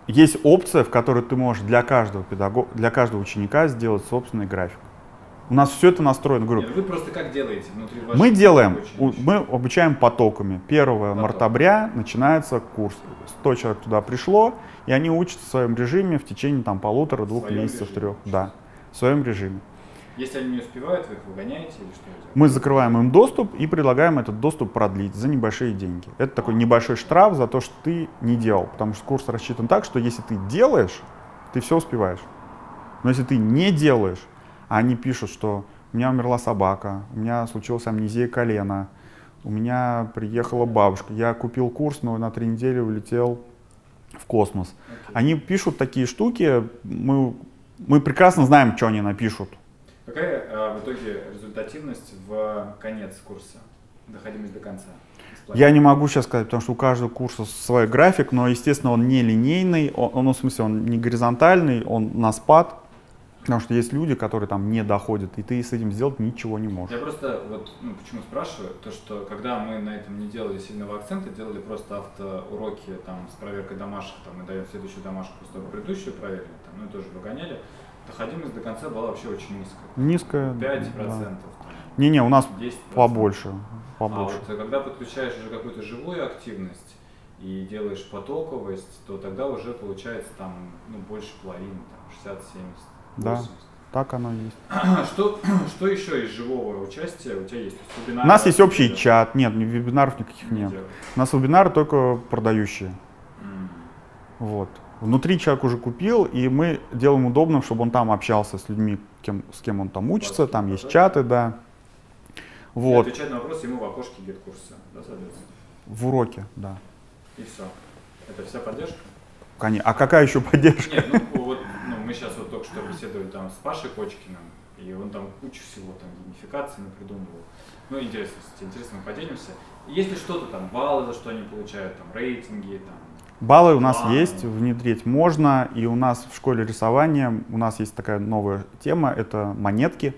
есть опция, в которой ты можешь для каждого педагога, для каждого ученика сделать собственный график. У нас все это настроено. Говорю, Нет, вы просто как делаете внутри вашего мы делаем, училища? мы обучаем потоками. первого Поток. мартабря начинается курс. сто человек туда пришло, и они учатся в своем режиме в течение там полутора-двух своем месяцев, режиме? трех. Да, в своем режиме. Если они не успевают, вы их выгоняете или что делаете? Мы закрываем им доступ и предлагаем этот доступ продлить за небольшие деньги. Это такой небольшой штраф за то, что ты не делал. Потому что курс рассчитан так, что если ты делаешь, ты все успеваешь. Но если ты не делаешь, а они пишут, что у меня умерла собака, у меня случилась амнезия колена, у меня приехала бабушка, я купил курс, но на три недели улетел в космос. Okay. Они пишут такие штуки, мы, мы прекрасно знаем, что они напишут. Какая а, в итоге результативность в конец курса? Доходимость до конца? Я не могу сейчас сказать, потому что у каждого курса свой график, но, естественно, он не линейный, он, он, в смысле, он не горизонтальный, он на спад. Потому что есть люди, которые там не доходят, и ты с этим сделать ничего не можешь. Я просто вот ну, почему спрашиваю, то что когда мы на этом не делали сильного акцента, делали просто автоуроки там с проверкой домашек, там мы даем следующую домашку, после того, как предыдущую проверили, там, ну и тоже выгоняли, доходимость до конца была вообще очень низкая. Низкая. пять процентов. Да. Не-не, у нас десять процентов. побольше. побольше. А вот когда подключаешь уже какую-то живую активность и делаешь потоковость, то тогда уже получается там ну, больше половины, там шестьдесят-семьдесят. Да, так оно и есть. Что, что еще из живого участия у тебя есть? У нас есть общий чат. Нет, вебинаров никаких не нет. Делать. У нас вебинары только продающие. Mm. Вот. Внутри человек уже купил, и мы делаем удобным, чтобы он там общался с людьми, кем, с кем он там учится. Там есть чаты, да. Вот. И отвечать на вопрос ему в окошке гид-курса, да, соответственно? В уроке, да. И все. Это вся поддержка? А какая еще поддержка? Нет, ну вот ну, мы сейчас вот только что беседовали там с Пашей Кочкиным, и он там кучу всего там геймификации напридумывал. Ну, интересно, интересно, мы поделимся. Есть ли что-то там, баллы, за что они получают, там, рейтинги, там? Баллы у нас планы. есть, внедрить можно, и у нас в школе рисования, у нас есть такая новая тема, это монетки,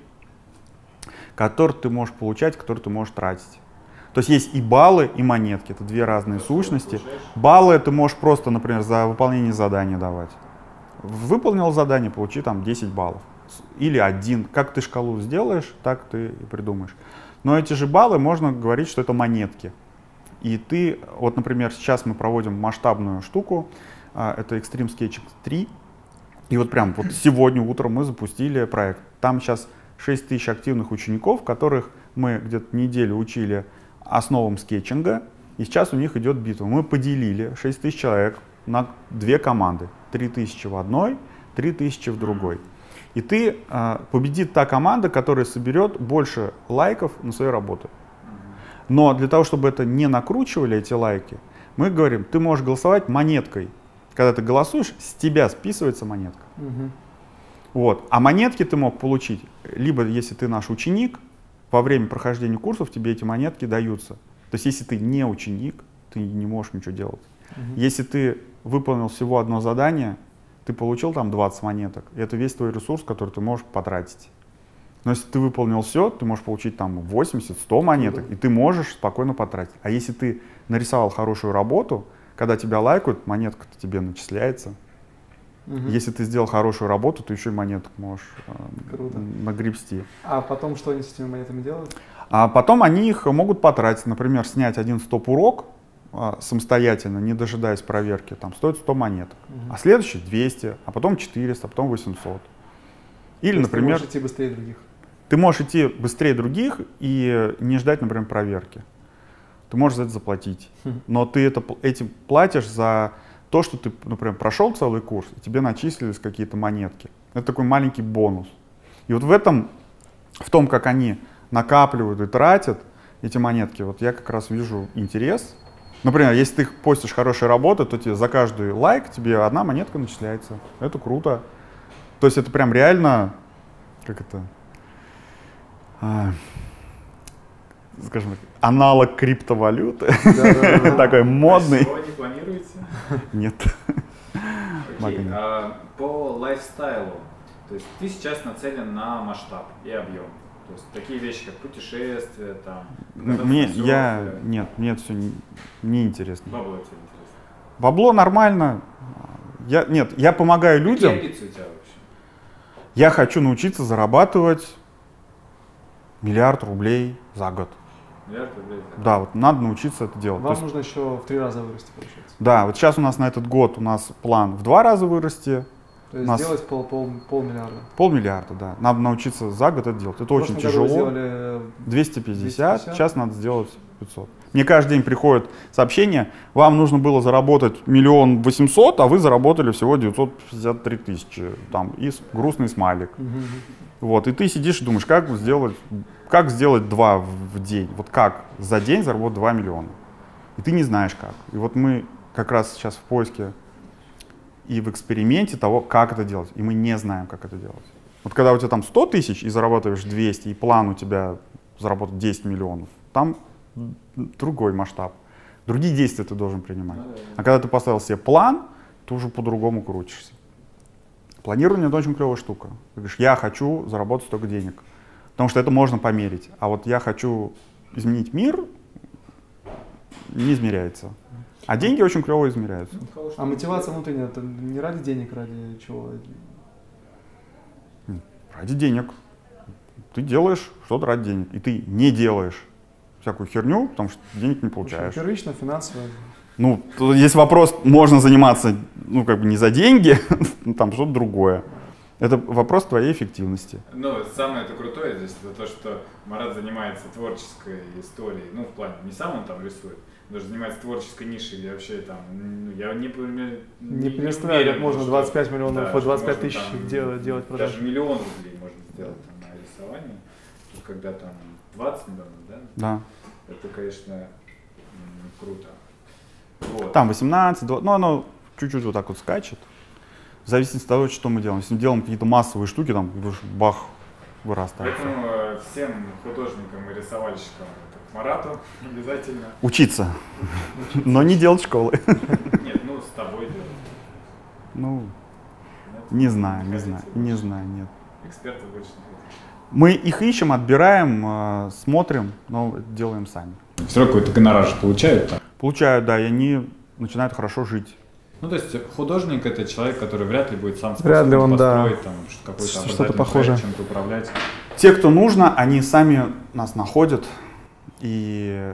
которые ты можешь получать, которые ты можешь тратить. То есть есть и баллы, и монетки. Это две разные Что сущности. получаешь? Баллы ты можешь просто, например, за выполнение задания давать. Выполнил задание, получи там десять баллов. Или один. Как ты шкалу сделаешь, так ты и придумаешь. Но эти же баллы можно говорить, что это монетки. И ты, вот, например, сейчас мы проводим масштабную штуку. Это Extreme Sketching три. И вот прям вот сегодня утром мы запустили проект. Там сейчас шесть тысяч активных учеников, которых мы где-то неделю учили основам скетчинга, и сейчас у них идет битва. Мы поделили шесть тысяч человек на две команды. три тысячи в одной, три тысячи в другой. И ты, э, победит та команда, которая соберет больше лайков на свои работы. Но для того, чтобы это не накручивали, эти лайки, мы говорим, ты можешь голосовать монеткой. Когда ты голосуешь, с тебя списывается монетка. Угу. Вот. А монетки ты мог получить, либо если ты наш ученик, во время прохождения курсов тебе эти монетки даются. То есть если ты не ученик, ты не можешь ничего делать. Uh-huh. Если ты выполнил всего одно задание, ты получил там двадцать монеток, и это весь твой ресурс, который ты можешь потратить. Но если ты выполнил все, ты можешь получить там восемьдесят-сто монеток, uh-huh. и ты можешь спокойно потратить. А если ты нарисовал хорошую работу, когда тебя лайкают, монетка-то тебе начисляется. Угу. Если ты сделал хорошую работу, ты еще и монеток можешь э, нагребсти. А потом что они с этими монетами делают? А потом они их могут потратить. Например, снять один стоп-урок э, самостоятельно, не дожидаясь проверки, там стоит сто монеток. Угу. А следующий двести, а потом четыреста, а потом восемьсот. Или, То например, ты можешь идти быстрее других. Ты можешь идти быстрее других и не ждать, например, проверки. Ты можешь за это заплатить. Хм. Но ты это, этим платишь за то, что ты, например, прошел целый курс, и тебе начислились какие-то монетки. Это такой маленький бонус. И вот в этом, в том, как они накапливают и тратят эти монетки, вот я как раз вижу интерес. Например, если ты постишь хорошие работы, то тебе за каждый лайк тебе одна монетка начисляется. Это круто. То есть это прям реально, как это, а, скажем так, аналог криптовалюты. Такой модный. Сегодня планируете? Нет. Окей, а по лайфстайлу, то есть ты сейчас нацелен на масштаб и объем. То есть такие вещи, как путешествия, там. Мне, я, нет, мне это все не, не интересно. Бабло тебе интересно? Бабло нормально. Я, нет, я помогаю людям. Какие амбиции у тебя вообще? Я хочу научиться зарабатывать миллиард рублей за год. Миллиард рублей за год? Да, вот надо научиться это делать. Вам есть, нужно еще в три раза вырасти, получается. да, вот сейчас у нас на этот год у нас план в два раза вырасти. То есть нас сделать пол, пол, полмиллиарда. Полмиллиарда, да. Надо научиться за год это делать. Это очень тяжело. Сделали двести пятьдесят, двести пятьдесят, сейчас надо сделать пятьсот. Мне каждый день приходит сообщение, вам нужно было заработать миллион восемьсот, а вы заработали всего девятьсот пятьдесят три тысячи. Там, и с- грустный смайлик. Угу. Вот, и ты сидишь и думаешь, как сделать, как сделать два в, в день. Вот как за день заработать два миллиона. И ты не знаешь как. И вот мы как раз сейчас в поиске и в эксперименте того, как это делать. И мы не знаем, как это делать. Вот когда у тебя там сто тысяч и зарабатываешь двести, и план у тебя заработать десять миллионов, там другой масштаб. Другие действия ты должен принимать. А когда ты поставил себе план, ты уже по-другому крутишься. Планирование — это очень клевая штука. Ты говоришь, я хочу заработать столько денег. Потому что это можно померить. А вот я хочу изменить мир, не измеряется. А деньги очень клево измеряются. А мотивация внутренняя, это не ради денег, ради чего? Ради денег. Ты делаешь что-то ради денег. И ты не делаешь всякую херню, потому что денег не получаешь. Первично, финансово. Ну, тут есть вопрос, можно заниматься, ну, как бы не за деньги, там что-то другое. Это вопрос твоей эффективности. Ну, самое это крутое здесь, это то, что Марат занимается творческой историей, ну, в плане, не сам он там рисует, даже занимается творческой нишей, где вообще там, ну, я не, не, Не представляю, как уверен, можно что- двадцать пять миллионов, да, по что двадцать пять можно тысяч там делать, делать продажи. Даже миллион рублей можно сделать там, на рисовании, то есть, когда там двадцать миллионов, да, Да. это, конечно, м, круто. Вот. Там восемнадцать, двадцать, ну, оно чуть-чуть вот так вот скачет. В зависимости от того, что мы делаем. Если мы делаем какие-то массовые штуки, там, бах, вырастает. Поэтому э, всем художникам и рисовальщикам, как Марату, обязательно. Учиться, но не делать школы. Нет, ну с тобой делать. Ну, Нет? не знаю, не Хотите знаю, больше? не знаю, нет. Экспертов больше не хотите. Мы их ищем, отбираем, э, смотрим, но делаем сами. Все равно какой-то гонорар же получают там. Получают, да, и они начинают хорошо жить. Ну, то есть художник — это человек, который вряд ли будет сам Вряд ли способен он, да, построить там, ш- какой-то что-то образовательный похожее. проект, чем-то управлять. Те, кто нужно, они сами нас находят, и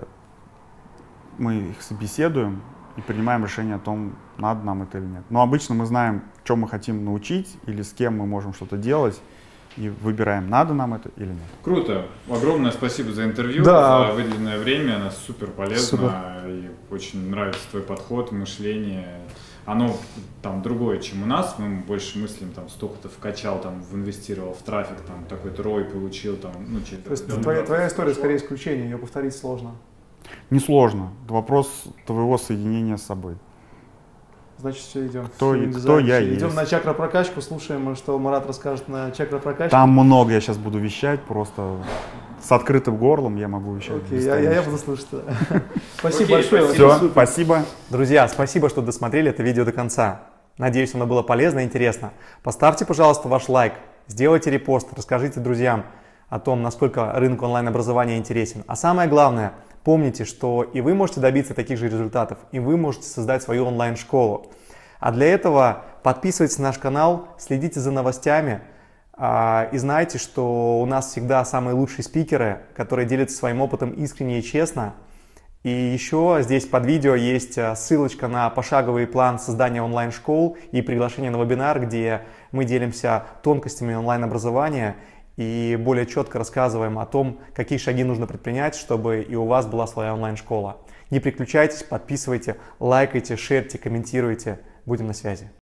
мы их собеседуем и принимаем решение о том, надо нам это или нет. Но обычно мы знаем, что мы хотим научить или с кем мы можем что-то делать, и выбираем, надо нам это или нет. Круто. Огромное спасибо за интервью, Да. за выделенное время. Оно супер полезно. Супер. И очень нравится твой подход, мышление. Оно там другое, чем у нас. Мы больше мыслим, там, столько-то вкачал, там, инвестировал в трафик, там, такой-то рой получил, там, ну, через То есть определенный твоя, процесс твоя история прошло. скорее исключение, ее повторить сложно. Несложно. Это вопрос твоего соединения с собой. Значит, все, идем. Кто- Human кто Design. я Идем есть. на чакропрокачку, слушаем, что Марат расскажет на чакропрокачке. Там много я сейчас буду вещать, просто с открытым горлом я могу вещать. Окей, я, я, я буду слушать. да. Спасибо Окей, большое. спасибо. Все, спасибо. Друзья, спасибо, что досмотрели это видео до конца. Надеюсь, оно было полезно и интересно. Поставьте, пожалуйста, ваш лайк, сделайте репост, расскажите друзьям о том, насколько рынок онлайн-образования интересен. А самое главное, помните, что и вы можете добиться таких же результатов, и вы можете создать свою онлайн-школу. А для этого подписывайтесь на наш канал, следите за новостями а, и знайте, что у нас всегда самые лучшие спикеры, которые делятся своим опытом искренне и честно. И еще здесь под видео есть ссылочка на пошаговый план создания онлайн-школ и приглашение на вебинар, где мы делимся тонкостями онлайн-образования и более четко рассказываем о том, какие шаги нужно предпринять, чтобы и у вас была своя онлайн-школа. Не переключайтесь, подписывайте, лайкайте, шерьте, комментируйте. Будем на связи.